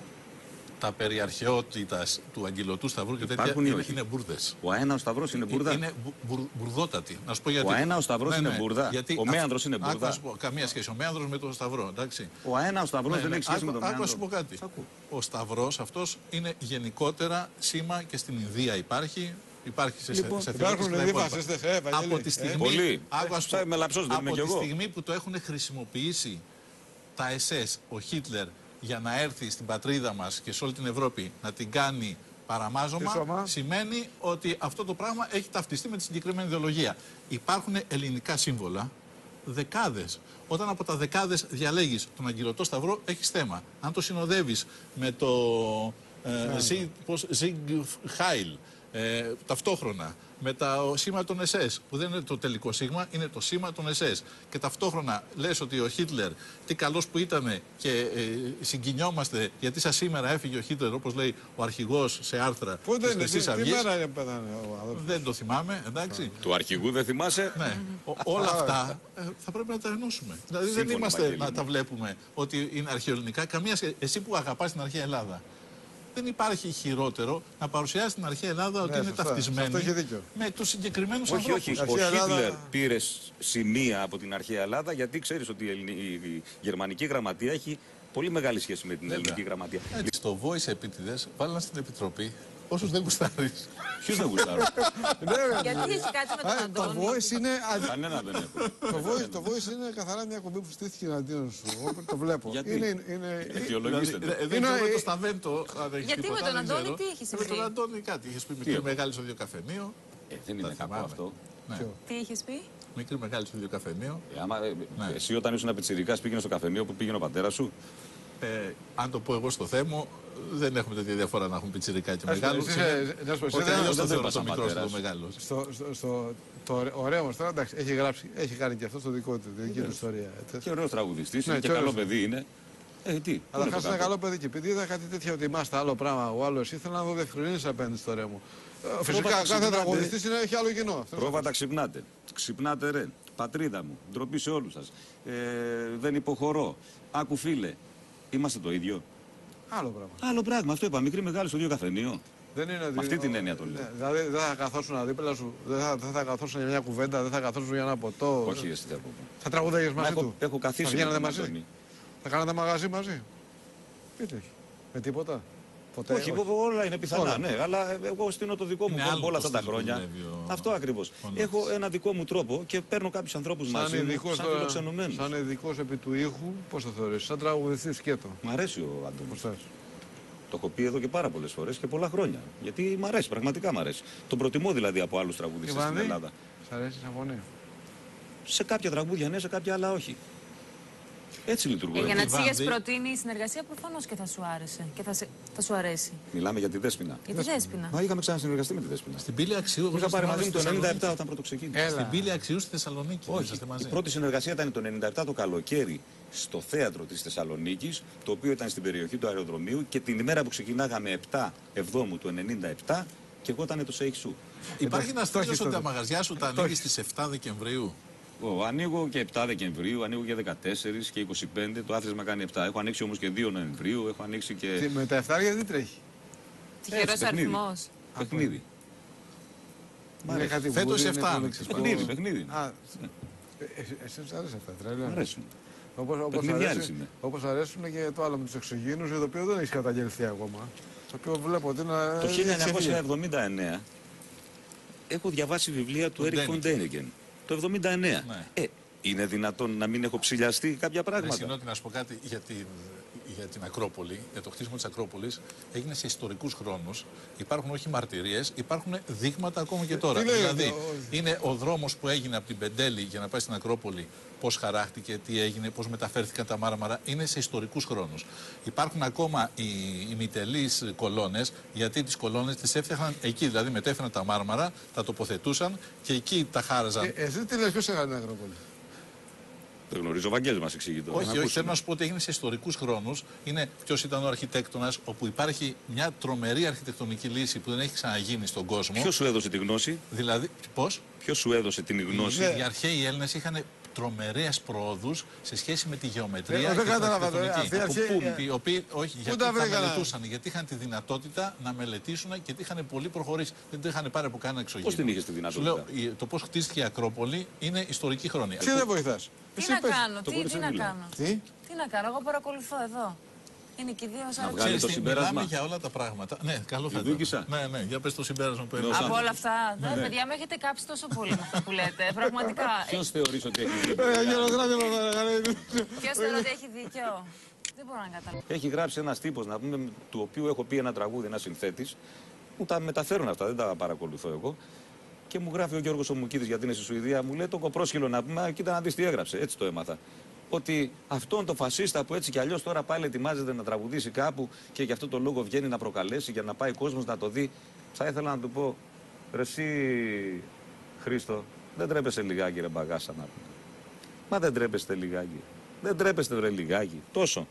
Τα περιαρχαιότητας του Αγγελωτού Σταυρού και τέτοια Υπάρχουν ή είναι, όχι? είναι μπουρδες. Ο αέναος σταυρός είναι μπουρδα. Είναι μπου- μπουρ- μπουρδότατη. Να σου πω γιατί. Ο αέναος σταυρός είναι μπουρδα. Γιατί Ο μέανδρος είναι άκου μπουρδα. να σου πω, καμία σχέση. Ο μέανδρος με τον Σταυρό. Εντάξει. Ο αέναος σταυρός Ναι, δεν ναι. έχει σχέση με Άκου- τον άκου να σου μέανδρο. πω κάτι. Σ' ακούω. Ο Σταυρός αυτός είναι γενικότερα σήμα και στην Ινδία υπάρχει. Υπάρχει σε, Λοιπόν, σε υπάρχουν θηλυκές ήδη υπόλοιπα. φασίστες, ε, Βαγγέλη. Από τη Ε, στιγμή, Πολλοί. άκου να σου πω, Ε, με λαψός δεν είμαι από κι τη εγώ. στιγμή που το έχουν χρησιμοποιήσει τα ες ες, ο Χίτλερ, για να έρθει στην πατρίδα μας και σε όλη την Ευρώπη να την κάνει παραμάζωμα, Τι σώμα? σημαίνει ότι αυτό το πράγμα έχει ταυτιστεί με τη συγκεκριμένη ιδεολογία. Υπάρχουν ελληνικά σύμβολα, δεκάδες. Όταν από τα δεκάδες διαλέγεις τον Αγγελωτό Σταυρό, έχεις θέμα. Αν το συνοδεύεις με το ε, Ζι- πώς- Ζιγκ Χάιλ, ε, ταυτόχρονα με το σήμα των ες ες, που δεν είναι το τελικό σήμα, είναι το σήμα των ες ες. Και ταυτόχρονα λες ότι ο Χίτλερ, τι καλός που ήταν και ε, συγκινιόμαστε γιατί σαν σήμερα έφυγε ο Χίτλερ, όπως λέει ο αρχηγός σε άρθρα Πότε της είναι, τι, Χρυσής τι Αυγής. μέρα είναι που πέθανε ο αδερφός? Δεν το θυμάμαι, εντάξει. Του αρχηγού δεν θυμάσαι? Ναι. Ο- όλα αυτά ε, θα πρέπει να τα ενώσουμε. Δηλαδή δεν Σύμφωνα, είμαστε Βαγγέλη να μου. τα βλέπουμε ότι είναι αρχαιοελληνικά. Καμία σχέ- Εσύ που αγαπάς την αρχαία Ελλάδα, δεν υπάρχει χειρότερο να παρουσιάσει την αρχαία Ελλάδα ότι Ναι, είναι σωστά. ταυτισμένη Αυτό έχει δίκιο. με τους συγκεκριμένους Όχι, ανθρώπους. όχι. Ο Αρχαία Ελλάδα- Χίτλερ πήρε σημεία από την αρχαία Ελλάδα γιατί ξέρεις ότι η, Ελληνι... η γερμανική γραμματεία έχει πολύ μεγάλη σχέση με την Βέβαια. ελληνική γραμματεία. Έτσι, στο Voice επίτηδες βάλαν στην Επιτροπή όσους δεν γουστάρεις. Ποιος δεν γουστάρει. Γιατί έχει κάτι με τον Α, Το Αντώνη. voice είναι. αντι- Κανένα δεν έχω. Το voice, το voice είναι καθαρά μια κομπή που στήθηκε εναντίον σου. Εγώ το βλέπω. Γιατί? Είναι, είναι, Αιτιολογήστε το. Ε, δεν Είναι- ξέρω ε, το Σταβέντο αν έχει Γιατί τίποτα, με τον δεν Αντώνη ξέρω. τι έχει Με συμβεί? τον Αντώνη κάτι. Είχες πει μικρή έχω? μεγάλη στο ίδιο καφενείο. Ε, δεν είναι κακό θυμάμαι. αυτό. Ναι. Ποιο? Τι είχε πει? Μικρή μεγάλη στο ίδιο καφενείο. Ε, άμα, ε, Ναι. Εσύ όταν ήσουν πιτσιρικάς πήγαινε στο καφενείο που πήγαινε ο πατέρας σου. Ε, αν το πω εγώ στο θέμα, δεν έχουμε τέτοια διαφορά να έχουμε πιτσιρικά και Ας πούμε, μεγάλο. εσύ είσαι- να σου πω, εσύ Ότι δεν- αλλιώς δεν το θεωρώ πας το σαν μικρό στο πατέρας. μεγάλο. Στο, στο, στο, το ωραίο μας τώρα, εντάξει, έχει γράψει, έχει κάνει και αυτό στο δικό του, τη δική του ιστορία. έτσι. Και ωραίος τραγουδιστής είναι Ναι, και και καλό ωραίος. παιδί είναι. Ε, τι, πού Αλλά είναι το χάσει ένα κακό? καλό παιδί και επειδή είδα κάτι τέτοιο ότι είμαστε άλλο πράγμα, ο άλλο ήθελα να δω διευκρινήσει απέναντι στο ρέμο. Ε, Φυσικά κάθε ξυπνάτε. τραγουδιστή έχει άλλο κοινό. Αυτό είναι Πρόβατα ξυπνάτε. Ξυπνάτε ρε. Πατρίδα μου. Ντροπή σε όλους σας. Ε, δεν υποχωρώ. Άκου φίλε. Είμαστε το ίδιο. άλλο πράγμα. Άλλο πράγμα. Αυτό είπα. Μικρή μεγάλη στο ίδιο καφενείο. Δεν είναι Με αυτή την έννοια το λέω. Ναι, δηλαδή δεν θα καθόσουν δίπλα σου, δεν θα, δεν θα καθόσουν για μια κουβέντα, δεν θα καθόσουν για ένα ποτό. Όχι, εσύ θα πω. Θα τραγουδάγες Μα μαζί έχω, του. έχω καθίσει. Θα με βγαίνατε τον μαζί. Αντώνη. Θα κάνατε μαγαζί μαζί. Πείτε όχι. Με τίποτα. Ποτέ. Όχι, όλα είναι πιθανά, Όλα. ναι, αλλά εγώ στείλω το δικό μου Είναι κόμμα άλλο όλα το αυτά τα στυλ που χρόνια. δουλεύει ο- Αυτό ακριβώς. ο Έχω ένα δικό μου τρόπο και παίρνω κάποιους ανθρώπους Σαν μαζί μου, ειδικός σαν τώρα- φιλοξενουμένους. σαν ειδικός επί του ήχου, πώς θα θεωρήσεις, σαν τραγουδιστής σκέτο. Μ' αρέσει ο Αντώνης. Πώς θες. Το έχω πει εδώ και πάρα πολλές φορές και πολλά χρόνια. Γιατί μ' αρέσει, πραγματικά μ' αρέσει. Τον προτιμώ δηλαδή από άλλους τραγουδιστές στην Ιβανδί, Ελλάδα. σ' αρέσει σαν φωνή. Σε κάποια τραγούδια ναι, σε κάποια άλλα όχι. Έτσι λειτουργώ. Ε, για εγώ. να τη είχε Βάνδη. προτείνει η συνεργασία, προφανώ και θα σου άρεσε. Και θα, σε- θα σου αρέσει. Μιλάμε για τη Δέσποινα. Για τη Δέσποινα. Μα είχαμε ξανασυνεργαστεί με τη Δέσποινα. Στην πύλη Αξιού. Μου είχα πάρει μαζί μου το στη ενενήντα επτά Θεσσαλονίκη. όταν πρώτο ξεκίνησε. Έλα. Στην πύλη Αξιού στη Θεσσαλονίκη. Όχι, Είσαστε μαζί. η πρώτη συνεργασία ήταν το ενενήντα επτά το καλοκαίρι στο θέατρο της Θεσσαλονίκης, το οποίο ήταν στην περιοχή του αεροδρομίου και την ημέρα που ξεκινάγαμε επτά εβδόμου του ενενήντα επτά και εγώ ήταν το Σέιξου. Υπάρχει ένα το στέλιο έχεις ότι τα τότε. μαγαζιά σου τα ανοίγει στι επτά Δεκεμβρίου. Ω, ανοίγω και επτά Δεκεμβρίου, ανοίγω και δεκατέσσερα και είκοσι πέντε, το άθροισμα κάνει επτά. Έχω ανοίξει όμως και δύο Νοεμβρίου, έχω ανοίξει και Τι- Με τα εφτάρια τι τρέχει. Τυχερό Έτσι, παιχνίδι. αριθμό. παιχνίδι. Μ' Είναι αρέσει. κάτι Φέτος βούδι, είναι εφτά πολύ άνοιξες, ξεσπό. Παιχνίδι, παιχνίδι. είναι. Α, ε, ε, εσύ σ' αρέσει αυτά, τρέλα. Μ' αρέσουν. Όπως, όπως, Παιχνιδιάρης αρέσει, είμαι. όπως αρέσουν και το άλλο με τους εξωγήινους, για το οποίο δεν έχει καταγγελθεί ακόμα. Το οποίο βλέπω ότι είναι. Το έχει χίλια ξεφύγει. εννιακόσια εβδομήντα εννέα έχω διαβάσει βιβλία του Του Έρικ Φον Ντένικεν. Ντένικεν. Το εβδομήντα εννέα. Ναι. Ε, είναι δυνατόν να μην έχω ψηλιαστεί κάποια πράγματα. Συγγνώμη να σου πω κάτι για την, για την Ακρόπολη, για το χτίσιμο της Ακρόπολης. Έγινε σε ιστορικούς χρόνους. Υπάρχουν όχι μαρτυρίες, υπάρχουν δείγματα ακόμα και τώρα. τι λέει Δηλαδή, εδώ? είναι ο δρόμος που έγινε από την Πεντέλη για να πάει στην Ακρόπολη, πώς χαράχτηκε, τι έγινε, πώς μεταφέρθηκαν τα μάρμαρα. Είναι σε ιστορικούς χρόνους. Υπάρχουν ακόμα οι, οι μητελείς κολόνες, γιατί τις κολόνες τις έφτιαχναν εκεί. Δηλαδή, μετέφεραν τα μάρμαρα, τα τοποθετούσαν και εκεί τα χάραζαν. Ε, εσύ τι λες, ποιος έκανε την Ακρόπολη. Δεν γνωρίζω, ο Βαγγέλης μας εξηγεί τώρα. Όχι, Να όχι, ακούσουμε. θέλω να σου πω ότι έγινε σε ιστορικούς χρόνους. Είναι ποιος ήταν ο αρχιτέκτονας, όπου υπάρχει μια τρομερή αρχιτεκτονική λύση που δεν έχει ξαναγίνει στον κόσμο. Ποιος σου έδωσε τη γνώση, Δηλαδή, πώς? ποιος σου έδωσε την γνώση. Ναι. Οι αρχαίοι Έλληνες είχαν τρομερές προόδους σε σχέση με τη γεωμετρία Ε, και δεν την κατάλαβα, αρχιτεκτονική. ε, αυτοί οι Από πού, αρχαίοι- οι οποίοι, όχι, γιατί τα τα, βρήκανε? μελετούσαν, γιατί είχαν τη δυνατότητα να μελετήσουν και είχαν πολύ προχωρήσει. Δεν το είχαν πάρει από κανένα εξωγήινο. Πώς την είχες τη Σου δυνατότητα? λέω, η- το πώς χτίστηκε η Ακρόπολη είναι ιστορική χρόνια. Εσύ δεν βοηθάς. Τι Εσύ να πες. κάνω, το τι, κορίτσι τι να δεν μιλάει. κάνω. Τι. Τι να κάνω, εγώ παρακολουθώ εδώ. Είναι και οι δύο σαν βγάλει Ξέρεις το τι, συμπέρασμα. Μιλάμε για όλα τα πράγματα. Ναι, καλό θα δίκησα. ήταν. Ναι, ναι, για πες το συμπέρασμα που Ναι, έλεγες. ως Από όλα άνθρωπος. αυτά. Ναι, παιδιά, με έχετε κάψει τόσο πολύ με αυτό που λέτε. Πραγματικά. Ποιος θεωρείς ότι έχει δίκιο. Ε, γεροκράτη, Ποιο θεωρεί ότι έχει δίκιο. Δεν μπορώ να καταλάβω. Έχει γράψει ένας τύπος, να πούμε, του οποίου έχω πει ένα τραγούδι, ένας συνθέτης, μου τα μεταφέρουν αυτά, δεν τα παρακολουθώ εγώ. Και μου γράφει ο Γιώργος ο Μουκίδης, γιατί είναι στη Σουηδία, μου λέει το κοπρόσχυλο να πούμε, «Α, κοίτα να δεις τι έγραψε». Έτσι το έμαθα. Ότι αυτόν τον φασίστα που έτσι κι αλλιώς τώρα πάλι ετοιμάζεται να τραγουδήσει κάπου και γι' αυτό το λόγο βγαίνει να προκαλέσει για να πάει ο κόσμος να το δει, θα ήθελα να του πω, ρε εσύ Χρήστο, δεν τρέπεσαι λιγάκι ρε μπαγάσα να πούμε. Μα δεν τρέπεστε λιγάκι. Δεν τρέπεστε ρε λιγάκι. Τόσο.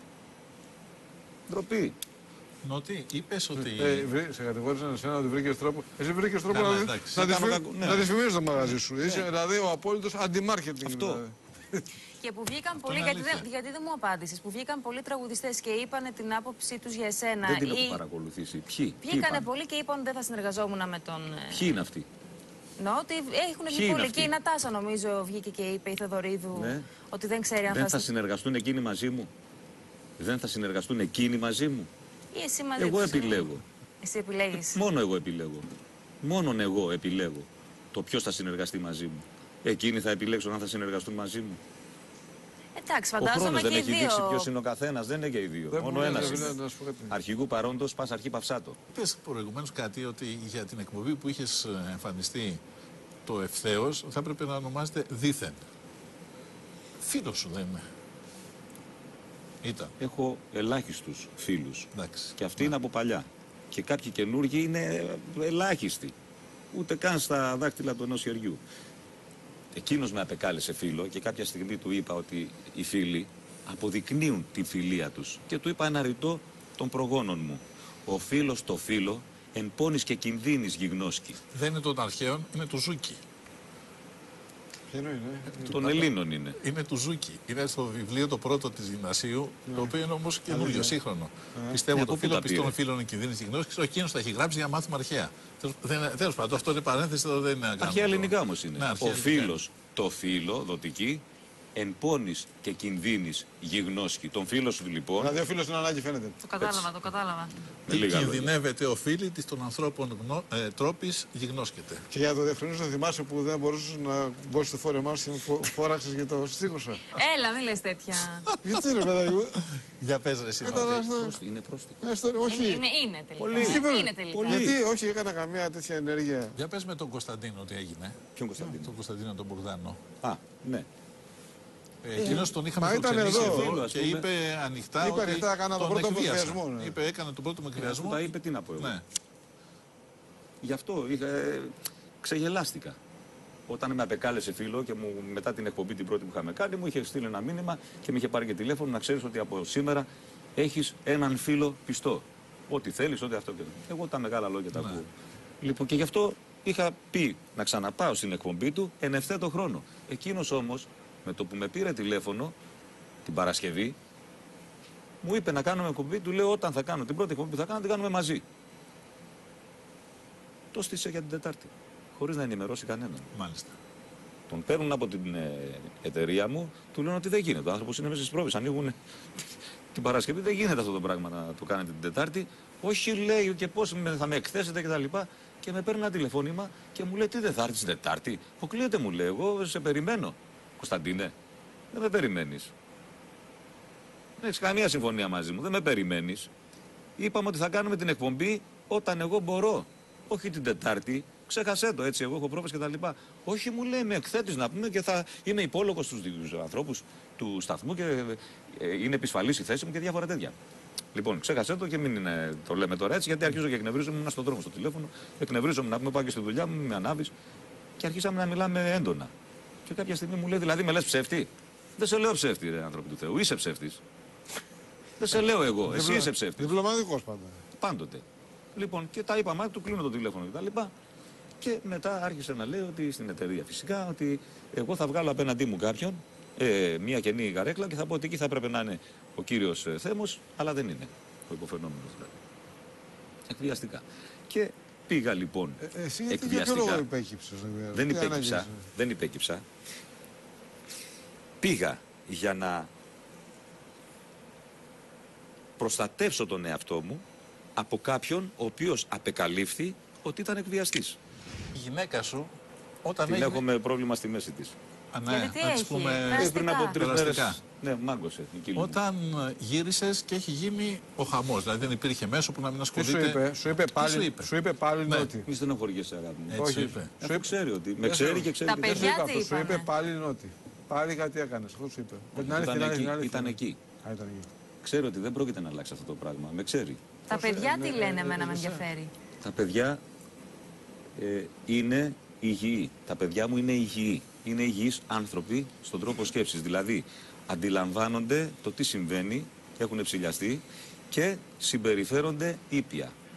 Ντροπή. Νότι, είπες ότι. Ε, βρή- σε κατηγόρησαν εσένα ότι βρήκες τρόπο. Εσύ βρήκες τρόπο Καλά, να, εντάξει. να, Δεν κάνω δυσφημί- κακό, ναι. να δυσφημίζεις το μαγαζί σου. Είσαι δηλαδή ο απόλυτος αντι-marketing. Αυτό. Δηλαδή. Και που βγήκαν Αυτό πολλοί, είναι γιατί δεν, αλήθεια. γιατί δεν μου απάντησες, που βγήκαν πολλοί τραγουδιστές και είπαν την άποψή τους για εσένα. Δεν την έχω ή... παρακολουθήσει. Ποιοι, ποιοι Βγήκανε είπαν? πολλοί και είπαν ότι δεν θα συνεργαζόμουν με τον. ε, Ποιοι είναι αυτοί? Εννοώ ότι έχουν Ποιοι βγει είναι πολλοί. αυτοί? Και η Νατάσα, νομίζω, βγήκε και είπε, η Θεοδωρίδου, Ναι. ότι δεν ξέρει αν Δεν θα θα. συνεργαστούν εκείνοι μαζί μου? Δεν θα συνεργαστούν εκείνοι μαζί μου? Ή εσύ μαζί Εγώ τους. επιλέγω. Εσύ επιλέγεις. Μόνο εγώ επιλέγω. Μόνον εγώ επιλέγω το ποιος θα συνεργαστεί μαζί μου. Εκείνοι θα επιλέξουν αν θα συνεργαστούν μαζί μου. Εντάξει, Ο φαντάζομαι χρόνος δεν και οι έχει δείξει δύο. ποιος είναι ο καθένας. Δεν είναι και οι δύο. Δεν Μόνο μπορεί ένας να- είναι. να σου πω κάτι. Αρχηγού παρόντος, πας αρχή παυσάτο. Πες προηγουμένως κάτι ότι για την εκπομπή που είχες εμφανιστεί το ευθέως θα έπρεπε να ονομάζεται δήθεν. Φίλος σου δεν είναι? Ήταν. Έχω ελάχιστους φίλους. Εντάξει. Και αυτοί είναι από παλιά. Και κάποιοι καινούργοι είναι ελάχιστοι. Ούτε καν στα δάχτυλα του ενός χεριού. Εκείνος με απεκάλεσε φίλο και κάποια στιγμή του είπα ότι οι φίλοι αποδεικνύουν τη φιλία τους. Και του είπα ένα ρητό των προγόνων μου. Ο φίλος το φίλο εν πόνης και κινδύνης γιγνώσκει. Δεν είναι των αρχαίων, είναι του Ζούκη. Ποιο είναι, ε? Των Ελλήνων είναι. Είναι του Ζούκη. Είναι στο βιβλίο το πρώτο της γυμνασίου, το οποίο είναι όμως καινούριο, σύγχρονο. Πιστεύω Ναι, το από πού φίλο τα πιστών πήρε? φίλων είναι κινδύνης και γνώση. Ο εκείνος τα έχει γράψει για να μάθουμε αρχαία. Τέλος- δεν- Τέλος πάντων, αυτό είναι παρένθεση, εδώ δεν είναι να κάνουμε Αρχαία τώρα. ελληνικά όμως είναι. Ναι, αρχαία Ο ελληνικά. φίλος το φίλο, δοτική, εν πόνης και κινδύνης γιγνώσκει. Τον φίλο σου λοιπόν. Δηλαδή ο φίλος είναι ανάγκη φαίνεται. Το κατάλαβα, το κατάλαβα. με λίγα λόγια. Κινδυνεύεται ο φίλη της των ανθρώπων γνω... ε, τρόπης γιγνώσκεται. Και για το διευκρινίσω, θυμάσαι που δεν μπορούσες να μπώσεις στο φόρεμά σου και φο- φόραξες για το στίχωσα. Έλα, μην λες τέτοια. Γιατί ρε παιδάκι μου. Για πες ρε εσύ. Ήταν Μαύρη. αυτό. Είναι πρόστιχο. Ε, στο- Όχι. Είναι, είναι τελικά. Πολύ. Είναι τελικά. Πολύ. Γιατί όχι, έκανα καμία τέτοια ενέργεια. Για πες με τον Κωνσταντίνο τι έγινε. Ποιον Κωνσταντίνο? Τον Κωνσταντίνο τον Μπογδάνο. Α, ναι. Ε, Εκείνος τον είχαμε μα ήταν προξενήσει εδώ, εδώ ας και πούμε. είπε ανοιχτά Είπε ότι ανοιχτά, κάνα τον πρώτο μου εκβίασα. εκβιασμό, ναι. Είπε έκανε τον πρώτο μου Αφού εκβιασμό. τα είπε, τι να πω εγώ. Ναι. Γι' αυτό είχα, ε, ξεγελάστηκα. Όταν με απεκάλεσε φίλο και μου, μετά την εκπομπή την πρώτη που είχαμε κάνει, μου είχε στείλει ένα μήνυμα και με είχε πάρει και τηλέφωνο να ξέρεις ότι από σήμερα έχεις έναν φίλο πιστό. Ό,τι θέλεις, ό,τι αυτό και το. Εγώ τα μεγάλα λόγια τα Ναι. ακούω. Λοιπόν, και γι' αυτό είχα πει να ξαναπάω στην εκπομπή του εν ευθέτω χρόνο. Εκείνος όμως, με το που με πήρε τηλέφωνο την Παρασκευή, μου είπε να κάνουμε εκπομπή, του λέω όταν θα κάνω την πρώτη εκπομπή που θα κάνω, την κάνουμε μαζί. Το στήσε για την Τετάρτη, χωρίς να ενημερώσει κανέναν. Μάλιστα. Τον παίρνουν από την ε, εταιρεία μου, του λένε ότι δεν γίνεται. Ο άνθρωπος είναι μέσα στις πρόβες. Ανοίγουν την Παρασκευή, δεν γίνεται αυτό το πράγμα να το κάνετε την Τετάρτη. Όχι, λέει, και πώς με- θα με εκθέσετε κτλ. Και, και με παίρνει ένα τηλεφώνημα και μου λέει: Τι δεν θα έρθει την Τετάρτη? Αποκλείεται, μου λέει. Εγώ σε περιμένω. Κωνσταντίνε, δεν με περιμένεις. Δεν έχεις καμία συμφωνία μαζί μου. Δεν με περιμένεις. Είπαμε ότι θα κάνουμε την εκπομπή όταν εγώ μπορώ. Όχι την Τετάρτη. Ξέχασέ το έτσι. Εγώ έχω πρόβες και τα λοιπά. Όχι, μου λέει, με εκθέτεις να πούμε και θα είμαι υπόλογος στους δύο ανθρώπους του σταθμού και ε, είναι επισφαλής η θέση μου και διάφορα τέτοια. Λοιπόν, ξέχασέ το και μην είναι, το λέμε τώρα έτσι, γιατί αρχίζω και εκνευρίζομαι. Ήμουν στον δρόμο στο τηλέφωνο. Εκνευρίζομαι να πούμε, πάω και στη δουλειά μου, μην με ανάβεις. Και αρχίσαμε να μιλάμε έντονα. Και κάποια στιγμή μου λέει, δηλαδή με λες ψεύτη? Δεν σε λέω ψεύτη, ρε άνθρωποι του Θεού. Είσαι ψεύτης. Δεν σε λέω εγώ. Εσύ είσαι ψεύτης. Διπλωματικός πάντα. Πάντοτε. Λοιπόν, και τα είπαμε, του κλείνω το τηλέφωνο κτλ. Και, και μετά άρχισε να λέει ότι στην εταιρεία φυσικά ότι εγώ θα βγάλω απέναντί μου κάποιον, ε, μια καινή καρέκλα και θα πω ότι εκεί θα έπρεπε να είναι ο κύριος ε, Θέμος, αλλά δεν είναι ο υποφαινόμενος δηλαδή. Εκβιαστικά. Και πήγα λοιπόν Ε, εσύ γιατί για ποιο εκβιαστικά. λόγο υπέκυψες? δηλαδή? Δεν Τι υπέκυψα. ανάγκη Δεν υπέκυψα. Πήγα για να προστατεύσω τον εαυτό μου από κάποιον ο οποίος απεκαλύφθη ότι ήταν εκβιαστής. Η γυναίκα σου όταν Την έγινε... έχω με πρόβλημα στη μέση της. Α, ναι, Γιατί τι να της έχει? πούμε... Περαστικά. Ε, πριν από τρεις Περαστικά. μέρες. Ναι, μάγκωσε η κύλη μου. Όταν γύρισες και έχει γίνει ο χαμός, δηλαδή δεν υπήρχε μέσο που να μην Τι σου ασχολείται. είπε? Σου είπε Τι πάλι, σου είπε? σου είπε πάλι Ναι. νότι. Μη στενοχωριέσαι, αγάπη μου. Έτσι Όχι. σου είπε. Αφού ξέρει ότι. Με Δεν ξέρει σου- και ξέρει Τα και Δεν σου παιδιά είπε τι αυτό, σου είπε είπανε? πάλι νότι. Πάλι κάτι έκανες, αυτό σου είπε. Με την άλλη Ήταν την άλλη, εκεί, την άλλη, ήταν την άλλη. εκεί. Α, ήταν εκεί. Ξέρει ότι δεν πρόκειται να αλλάξει αυτό το πράγμα. Με ξέρει. Τα παιδιά ναι, τι ναι, λένε, ναι, εμένα ναι, με ναι. ενδιαφέρει. Τα παιδιά ε, είναι υγιεί. Τα παιδιά μου είναι υγιεί. Είναι υγιείς άνθρωποι στον τρόπο σκέψης. Δηλαδή, αντιλαμβάνονται το τι συμβαίνει, έχουν ψηλιαστεί και συμπεριφέρονται ήπια.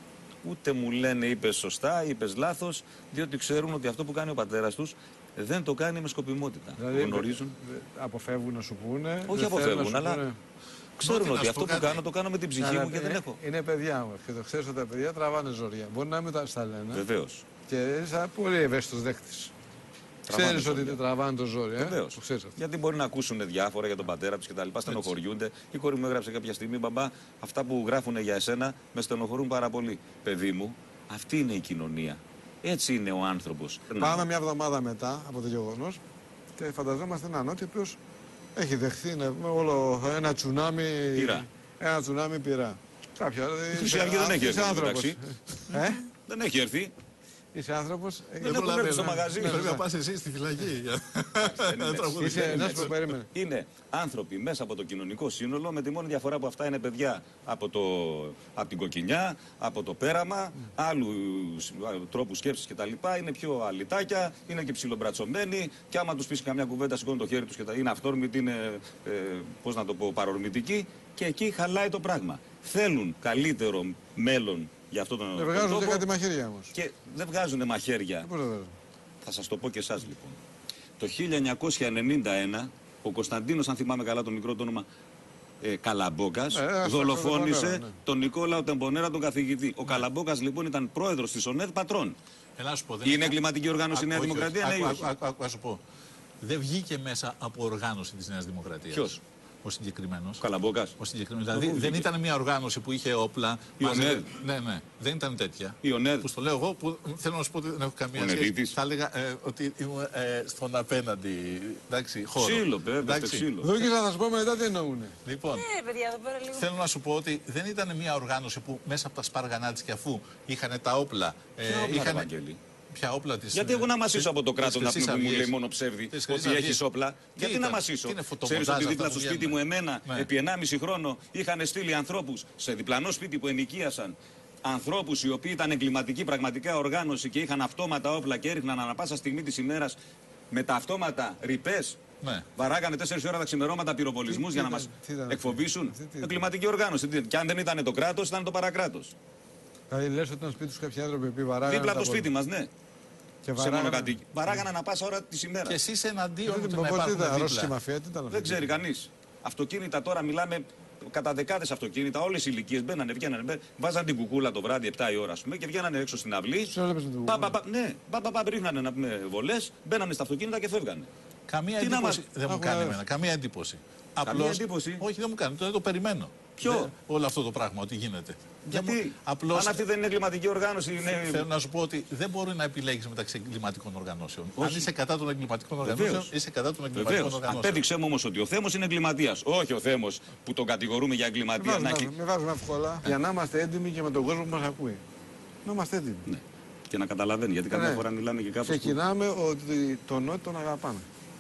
ούτε μου λένε είπες σωστά, είπες λάθος, διότι ξέρουν ότι αυτό που κάνει ο πατέρας τους δεν το κάνει με σκοπιμότητα. Δηλαδή, γνωρίζουν. Αποφεύγουν να σου πούνε. Όχι δεν αποφεύγουν, θέλουν να σου αλλά πούνε. ξέρουν να ότι σου αυτό πω που κάτι. κάνω το κάνω με την ψυχή Αλλά μου και δεν είναι- έχω. Είναι παιδιά μου και το ξέρεις ότι τα παιδιά τραβάνε ζωρία. Μπορεί να μην τα στα λένε. Βεβαίως. Και είσαι πολύ ευαίσθητος δέχτης. Τραβάνε Ξέρεις ότι ζωρία. δεν τραβάνε το ζόρι. Ε? Βεβαίως. Το ξέρεις αυτό. Γιατί μπορεί να ακούσουν διάφορα για τον πατέρα του κτλ. Στενοχωριούνται. Η κόρη μου έγραψε κάποια στιγμή, μπαμπά, αυτά που γράφουν για εσένα με στενοχωρούν πάρα πολύ. Παιδί μου, αυτή είναι η κοινωνία. Έτσι είναι ο άνθρωπος. Πάμε μια εβδομάδα μετά από το γεγονός και φανταζόμαστε έναν Νότιο ο οποίος έχει δεχθεί ναι, με όλο ένα τσουνάμι. Πυρά. Ένα τσουνάμι πυρά. Κάποια. Η Χρυσή Αυγή δεν έχει έρθει άνθρωπος. μεταξύ. Ε? Δεν έχει έρθει. Είσαι άνθρωπος. Δεν ε, έχουν προλαβαίνω. έρθει στο μαγαζί. Πρέπει να πας εσύ στη φυλακή. Δεν είναι έτσι. Είσαι ένας που περίμενε. Είναι άνθρωποι μέσα από το κοινωνικό σύνολο, με τη μόνη διαφορά που αυτά είναι παιδιά από, το, από την κοκκινιά, από το πέραμα, άλλου τρόπου σκέψης κτλ. Είναι πιο αλυτάκια, είναι και ψιλομπρατσωμένοι και άμα τους πεις καμιά κουβέντα σηκώνουν το χέρι τους και τα, είναι αυθόρμητοι, είναι ε, πώς να το πω, παρορμητικοί και εκεί χαλάει το πράγμα. Θέλουν καλύτερο μέλλον για αυτόν τον Δεν βγάζουν και τόπο κάτι μαχαίρια όμως. και δεν βγάζουν μαχαίρια. Πώς δεν βγάζουν. Θα σας το πω και εσάς λοιπόν. Το χίλια εννιακόσια ενενήντα ένα ο Κωνσταντίνος, αν θυμάμαι καλά το μικρό το όνομα, ε, Καλαμπόκας, Ε, ας το δολοφόνησε ξέρω, ναι. τον Νικόλαο Τεμπονέρα, τον καθηγητή. Ο Καλαμπόκας λοιπόν ήταν πρόεδρος της ΟΝΕΔ Πατρών. Ελά, σου πω, δεν Είναι εγκληματική οργάνωση η Νέα όχι, όχι. Δημοκρατία, ναι ή Άκου, όχι? άκου, άκου, Να σου πω. Δεν βγήκε μέσα από οργάνωση της Νέας Δημοκρατίας. Ποιος? Ο συγκεκριμένος. Ο Καλαμπόκας. Ο συγκεκριμένος. Δηλαδή Πού δεν βγήκε? ήταν μια οργάνωση που είχε όπλα. Η μαζεύε- ΟΝΕΔ. Ναι, ναι. Δεν ήταν τέτοια. Η ΟΝΕΔ. Που στο λέω εγώ που θέλω να σου πω ότι δεν έχω καμία Ο σχέση. Νεδίτης. Θα έλεγα ε, ότι ήμουν ε, στον απέναντι εντάξει, χώρο. Ξύλο, βέβαια, Εντάξει. ξύλο. Δούκης να θα σου πω μετά τι εννοούνε. Λοιπόν, Ε, παιδιά, εδώ πέρα λίγο. θέλω να σου πω ότι δεν ήταν μια οργάνωση που μέσα από τα σπάργανά της και αφού είχαν τα όπλα. ε, Ποια όπλα, είχαν- Ευαγγέλη? Ποια όπλα της. Γιατί εγώ να μασίσω από το κράτος να Χρυσής πούμε μου Αυγής. λέει μόνο ψεύδι Της ότι Χρυσής Αυγής. έχεις όπλα. Τι Γιατί ήταν? να μασίσω. Τι είναι Ξέρεις φωτομοντάζ ότι αυτά δίπλα που στο σπίτι βγαίνουν? μου εμένα Ναι. επί ενάμιση χρόνο είχαν στείλει ανθρώπους σε διπλανό σπίτι που ενοικίασαν. Ανθρώπους οι οποίοι ήταν εγκληματική πραγματικά οργάνωση και είχαν αυτόματα όπλα και έριχναν ανά πάσα στιγμή της ημέρας με τα αυτόματα ρηπές. Ναι. Βαράγανε τέσσερις ώρα τα ξημερώματα πυροβολισμούς Τι- για τι να ήταν- μας τι ήταν αυτή? εκφοβήσουν. Αυτή τι ήταν? Εγκληματική οργάνωση. Τι- Και αν δεν ήταν το κράτος, ήταν το παρακράτος. Δηλαδή λες ότι ήταν σπίτι τους κάποιοι άνθρωποι που βαράγανε. Δίπλα από τα το σπίτι πόδια. μας, ναι. Και Σε βαράγανε. μονοκατοίκη. Βαράγανε ανά πάσα ώρα της ημέρας. Και εσύ είσαι εναντίον Δεν του την να πω, τι υπάρχουν ήταν, ρώσικη δίπλα. μαφία, τι ήταν αυτό. Δεν ξέρει κανείς. Αυτοκίνητα τώρα μιλάμε κατά δεκάδες αυτοκίνητα, όλες οι ηλικίες μπαίνανε, βγαίνανε, μπαίνανε, βάζαν την κουκούλα το βράδυ επτά η ώρα, ας πούμε, και βγαίνανε έξω στην αυλή. Τους έβλεπες με την Πα, κουκούλα. πα, πα, ναι, πα, πα, πα, ρίχνανε να πούμε βολές, μπαίνανε στα αυτοκίνητα και φεύγανε. Καμία Τι να εντύπωση μας- δεν μου Άκου, κάνει ε, εμένα. Καμία εντύπωση. Καμία Απλώς- εντύπωση? Όχι, δεν μου κάνει. Το, το περιμένω. Ποιο? Δεν- όλο αυτό το πράγμα, ότι γίνεται. Δεν μου- Γιατί, απλώς αν αυτή δεν είναι εγκληματική οργάνωση, είναι... θέλω να σου πω ότι δεν μπορεί να επιλέγεις μεταξύ εγκληματικών οργανώσεων. Όχι. Αν είσαι κατά των εγκληματικών Βεβαίως. οργανώσεων, είσαι κατά των εγκληματικών Βεβαίως. οργανώσεων. Απέδειξέ μου όμως ότι ο Θέμος είναι εγκληματίας. Όχι ο Θέμος που τον κατηγορούμε για Μην εγκληματία. Να βάζουμε, έχει... μην βάζουμε εύκολα. Για να είμαστε έντιμοι και με τον κόσμο που μας ακούει. Να είμαστε έντιμοι. Ναι. Και να καταλαβαίνει, γιατί καμιά Ναι. φορά μιλάμε και κάπως... που Ξεκινάμε ότι τον Νότιο τον αγαπάμε.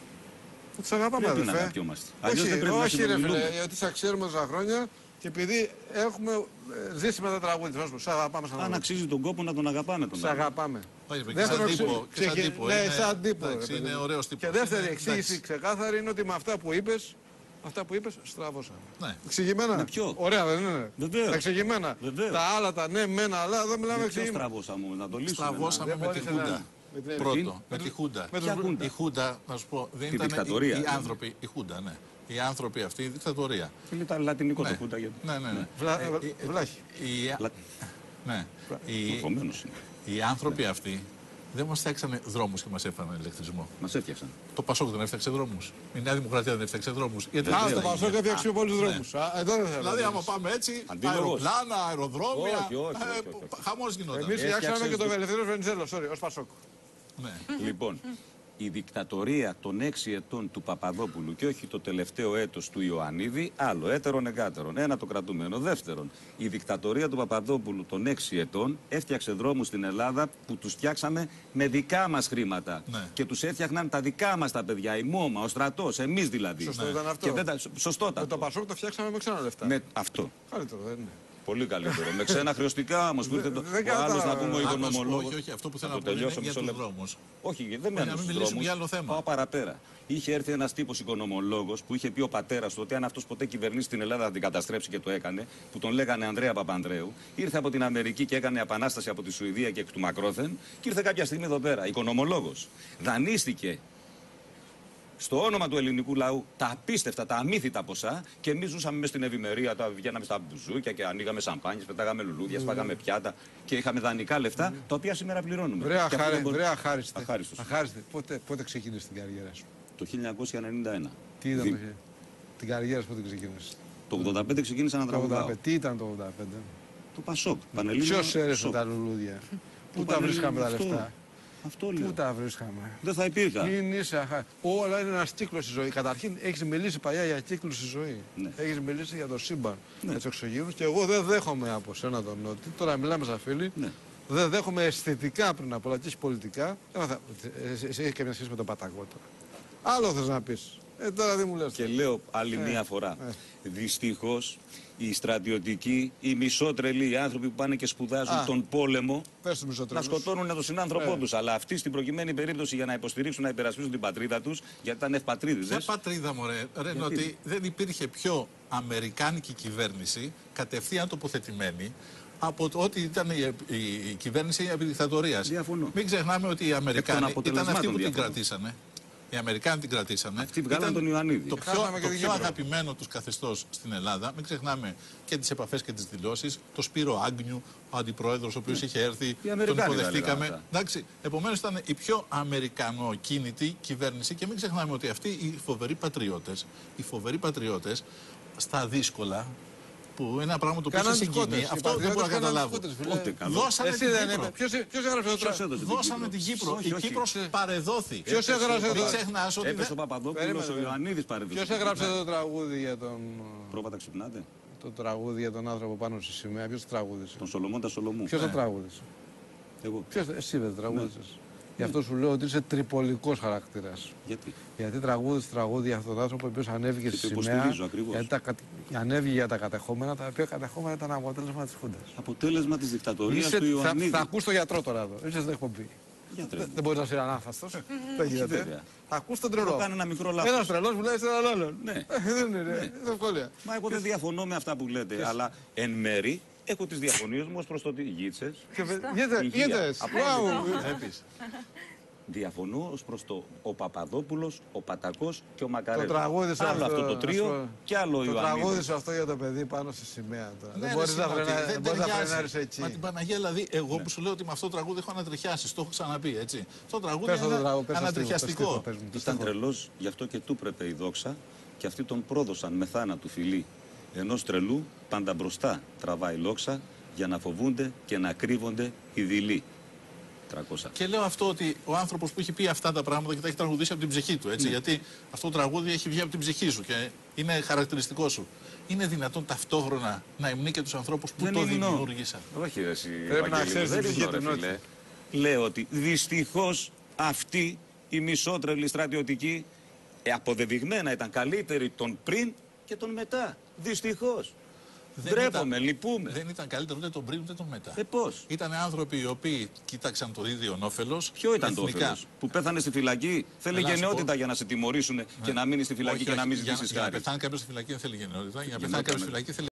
Τους αγαπάμε, Πρέπει να αδερφέ. αγαπιόμαστε. Αλλιώς Όχι, δεν πρέπει να όχι ρε φίλε, συνομιλούμε. γιατί σας ξέρουμε τόσα χρόνια και επειδή έχουμε ε, ζήσει με τα τραγούδια. Σας πω, σ' αγαπάμε σαν Αν άνθρωπο. αξίζει τον κόπο να τον αγαπάμε τον Σ' άνθρωπο. αγαπάμε. Όχι, και Δεύτερο σαν ξε- τύπο, και σαν ξεκι- τύπο. Ναι, Είναι- σαν τύπο. εντάξει, ρε παιδί είναι μου. ωραίος τύπος. Και δεύτερη Είναι- εξήγηση εντάξει. ξεκάθαρη είναι ότι με αυτά που είπες, αυτά που είπες, στραβώσαμε. Ναι. Εξηγημένα. Με ποιο? Ωραία, δεν είναι. Βεβαίως. Εξηγημένα. Βεβαίως. Τα άλλα τα ναι, μένα, αλλά εδώ μιλάμε Με ποιο εξηγημένα. στραβώσαμε, να το λύσουμε. Στραβώσαμε Δεν με τη μπορείς Χούντα. να- με την- Πρώτο, με με τη τους- Χούντα. με Ποια τους- Χούντα? Η Χούντα, να σου πω, δεν Τη ήταν δικτατορία, οι, οι δηλαδή. άνθρωποι. Η Χούντα, ναι. Οι άνθρωποι αυτοί, η δικτατορία. Φίλε, ήταν λατινικό το Ναι. Χούντα. γιατί- Ναι, ναι, ναι. Βλα- Ε, ε, Βλάχη. οι- Λα- Ναι. Οι, Επομένως είναι. οι άνθρωποι αυτοί δεν μας φτιάξανε δρόμους και μας έφεραν ηλεκτρισμό. Μας έφτιαξαν. Το Πασόκ δεν έφτιαξε δρόμους. Η Νέα Δημοκρατία δεν έφτιαξε δρόμους. Γιατί Α, δεν το έγινε. Πασόκ έφτιαξε πολλούς δρόμους. Α, Εδώ δεν θέλω. Δηλαδή, άμα πάμε έτσι, Αντίλογος. αεροπλάνα, αεροδρόμια. Όχι, όχι, όχι, ε, όχι, όχι. Χαμός γινόταν. Εμείς Έφτιαξες φτιάξαμε και το- τον Ελευθερίο Βενιζέλο, sorry, ως Πασόκ. Ναι. Λοιπόν, η δικτατορία των έξι ετών του Παπαδόπουλου και όχι το τελευταίο έτος του Ιωαννίδη, άλλο, έτερον εκάτερον, ένα το κρατούμενο. Δεύτερον, η δικτατορία του Παπαδόπουλου των έξι ετών έφτιαξε δρόμους στην Ελλάδα που τους φτιάξαμε με δικά μας χρήματα. Ναι. Και τους έφτιαχναν τα δικά μας τα παιδιά, η ΜΟΜΑ, ο στρατός, εμείς δηλαδή. Σωστό ήταν αυτό. Και δεν τα... Σωστότατο. Με το Πασόκ το φτιάξαμε με ξένα λεφτά. Με αυτό. Καλύτερο, δεν είναι. Πολύ καλύτερο. Με ξένα χρεωστικά όμως που ήρθε το. δεν Ο άλλος κατάλαβα. να πούμε ο Άκου, οικονομολόγος. όχι, όχι, αυτό που θέλω Να να το πω είναι τελειώσω για μισό τους λεπτό. δρόμους. Όχι, δεν να μένω μην στους μιλήσουμε δρόμους. για άλλο θέμα. Πάω παραπέρα. Είχε έρθει ένας τύπος οικονομολόγος που είχε πει ο πατέρας του ότι αν αυτός ποτέ κυβερνήσει την Ελλάδα θα την καταστρέψει και το έκανε, που τον λέγανε Ανδρέα Παπανδρέου. Ήρθε από την Αμερική και έκανε επανάσταση από τη Σουηδία και εκ του Μακρόθεν και ήρθε κάποια στιγμή εδώ πέρα. Οικονομολόγος. Δανείστηκε στο όνομα του ελληνικού λαού τα απίστευτα, τα αμύθιτα ποσά και εμείς ζούσαμε μέσα στην ευημερία, τα βγαίναμε στα μπουζούκια και ανοίγαμε σαμπάνιες, πετάγαμε λουλούδια, σπάγαμε πιάτα και είχαμε δανεικά λεφτά τα οποία σήμερα πληρώνουμε. Βρε, Και αυτό αχάρι, δεν μπορεί- βρε αχάριστε. Αχάριστος. Αχάριστε. Πότε, πότε ξεκίνησε την καριέρα σου? Το χίλια εννιακόσια ενενήντα ένα. Τι ήταν Δι- το, την καριέρα σου πότε ξεκίνησε? Το ογδόντα πέντε ξεκίνησα να Το τραγουδάω. ογδόντα πέντε. Τι ήταν το ογδόντα πέντε? Το Πασόκ. Πανελλήνιο Ποιος έρεσε Πασόκ. τα λουλούδια? Πού τα Πανελλήνιο, βρίσκαμε τα αυτό. λεφτά? Αυτό Πού λέω. τα βρίσκαμε? Δεν θα υπήρχα. Μην είσαι αχά. Όλα είναι ένα κύκλο στη ζωή. Καταρχήν έχει μιλήσει παλιά για κύκλου στη ζωή. Ναι. Έχει μιλήσει για το σύμπαν, Ναι. για του εξωγήινου και εγώ δεν δέχομαι από σένα τον Νότι. Τώρα μιλάμε σαν φίλοι. Ναι. Δεν δέχομαι αισθητικά πριν απ' όλα και όχι πολιτικά. Δεν θα... Εσύ εσύ έχεις καμία σχέση με τον Παταγό τώρα. Άλλο θε να πει. Ε, τώρα δεν μου λες. Και λέω άλλη μία φορά. ε. Δυστυχώς οι στρατιωτικοί, οι μισότρελοι, οι άνθρωποι που πάνε και σπουδάζουν Α. τον πόλεμο Πες του να μισοτρέλους. σκοτώνουν τον συνάνθρωπό Ε. τους. Αλλά αυτοί στην προκειμένη περίπτωση για να υποστηρίξουν, να υπερασπίσουν την πατρίδα τους, γιατί ήταν ευπατρίδιδες. Ποια πατρίδα, μωρέ, ρε, είναι ότι δεν υπήρχε πιο αμερικάνικη κυβέρνηση κατευθείαν τοποθετημένη από το ότι ήταν η, η, η κυβέρνηση επί δικτατορίας. Διαφωνώ. Μην ξεχνάμε ότι οι Αμερικάνοι ήταν αποτελεσμάτων αυτοί που την διαφωνώ. κρατήσανε. Οι Αμερικάνοι την κρατήσανε. Αυτοί βγάλαν Ήταν τον Ιωαννίδη. Το πιο, Χάσαμε και το την πιο Κύπρο. αγαπημένο τους καθεστώς στην Ελλάδα, μην ξεχνάμε και τις επαφές και τις δηλώσεις, το Σπύρο Άγνιου, ο αντιπρόεδρος, ο οποίος είχε έρθει, τον Αμερικάνοι τα υποδεχτήκαμε. λέγανε αυτά. Εντάξει, επομένως ήταν η πιο αμερικανοκίνητη κυβέρνηση και μην ξεχνάμε ότι αυτοί οι φοβεροί πατριώτες, οι φοβεροί πατριώτες στα δύσκολα, που είναι ένα πράγμα το οποίο σε Κάναν τους συγκινεί, κότες. Οι αυτό δεν πατριώτες μπορώ να κάναν τους καταλάβω. κότες, φίλε. Ούτε καλό. Δώσανε Εσύ την δεν Κύπρο. είπε. Ποιος, ποιος έγραψε το Ποιος τραγούδι? έδωσε την Δώσανε Κύπρο? την Κύπρο. Όχι, Η όχι. Κύπρος παρεδόθη. Ποιος έγραψε Μην το ξεχνάς ότι Έπεσε δεν- ο Παπαδόπουλος, Περίμενε, ο περίμενε. Ιωαννίδης παρεδούσε. Ποιος έγραψε το τραγούδι για τον. Πρόβατα ξυπνάτε. Το τραγούδι για τον άνθρωπο πάνω στη σημαία. Ποιος το τραγούδισε? Τον Σολομώντα Σολομού. Ποιος το τραγούδισε? Εγώ. Ποιος, εσύ δεν το τραγούδισες? Γι' αυτό σου λέω ότι είσαι τριπολικός χαρακτήρας. Γιατί. Γιατί τραγούδισε τραγούδι για αυτόν τον άνθρωπο ο οποίος ανέβηκε Και στη το σημαία. υποστηρίζω ακριβώς. Γιατί τα, κατ- ανέβηκε για τα κατεχόμενα, τα οποία κατεχόμενα ήταν αποτέλεσμα της Χούντας. Αποτέλεσμα της δικτατορίας Είσαι, του θα, Ιωαννίδη. θα ακούς τον γιατρό τώρα εδώ. Είσαι στην εκπομπή. Γιατρέ Δεν, μου. δεν μπορεί να είσαι ανάφαστος. Δεν γίνεται. βέβαια. Θα ακούς τον Έχω τρελό. κάνει ένα μικρό λάθος. Ένας τρελός μιλάει σε έναν άλλον. Ναι. Ε, Δεν είναι, ρε. Είναι ευκολία. Μα εγώ δεν διαφωνώ με αυτά που λέτε, αλλά εν μέρη έχω τις διαφωνίες μου ως προς το τι γίτσες. Και βε- Γίνεται, Υγεία. γίνεται. Απλά Μπράβο. Βλέπεις. Διαφωνώ ως προς το ο Παπαδόπουλος, ο Πατακός και ο Μακαρέλος. Το τραγούδισε Άλλο αυτό το ας τρίο πούμε. και άλλο ο Το Ιωαννίδης. τραγούδισε αυτό για το παιδί πάνω στη σημαία τώρα. Ναι, Δεν ρε, μπορείς να Σιμώτη, φρενάρεις- δεν δεν μπορείς να ταιριάζει. φρενάρεις εκεί. Μα την Παναγία, δηλαδή, εγώ που σου λέω ότι με αυτό το τραγούδι έχω ανατριχιάσει, το έχω ξαναπεί, έτσι. Το τραγούδι Πες το είναι τραγούδι, πες το στίχο, ανατριχιαστικό. πες το, πες μου, το Ήταν στίχο. τρελός, γι' αυτό και του πρέπει η δόξα και αυτοί τον πρόδωσαν με θάνατου φιλή. Ενός τρελού πάντα μπροστά τραβάει λόξα για να φοβούνται και να κρύβονται οι δειλοί. τριακόσια. Και λέω αυτό ότι ο άνθρωπος που έχει πει αυτά τα πράγματα και τα έχει τραγουδήσει από την ψυχή του, έτσι. Γιατί αυτό το τραγούδι έχει βγει από την ψυχή σου και είναι χαρακτηριστικό σου. Είναι δυνατόν ταυτόχρονα να υμνεί και τους ανθρώπους που Δεν το υμνώ. δημιούργησαν. Όχι ρε εσύ, Πρέπει να Βαγγέλη μου, ξέρεις δεν την ήμουν, ψυχή ρε του φίλε. Λέω ότι δυστυχώς αυτοί οι μισότρελοι στρατιωτικοί ε, αποδεδειγμένα ήταν καλύτεροι τον πριν και τον μετά. Δυστυχώς. Δεν Ντρέπομαι, ήταν- λυπούμε. Δεν ήταν καλύτερο ούτε τον πριν ούτε τον μετά. Ε, πώς. Ήταν άνθρωποι οι οποίοι κοίταξαν το ίδιο όφελος. Ποιο ήταν το εθνικά. όφελος? Που πέθανε στη φυλακή. Θέλει Έλα, να σου γενναιότητα πω. για να σε τιμωρήσουν και να μείνει στη φυλακή Όχι, και να όχι, μην για, ζητήσει για να χάρη. πεθάνει κάποιο στη φυλακή δεν θέλει γενναιότητα. Για να πεθάνει Γενναιότητα, κάποιο στη ναι. φυλακή θέλει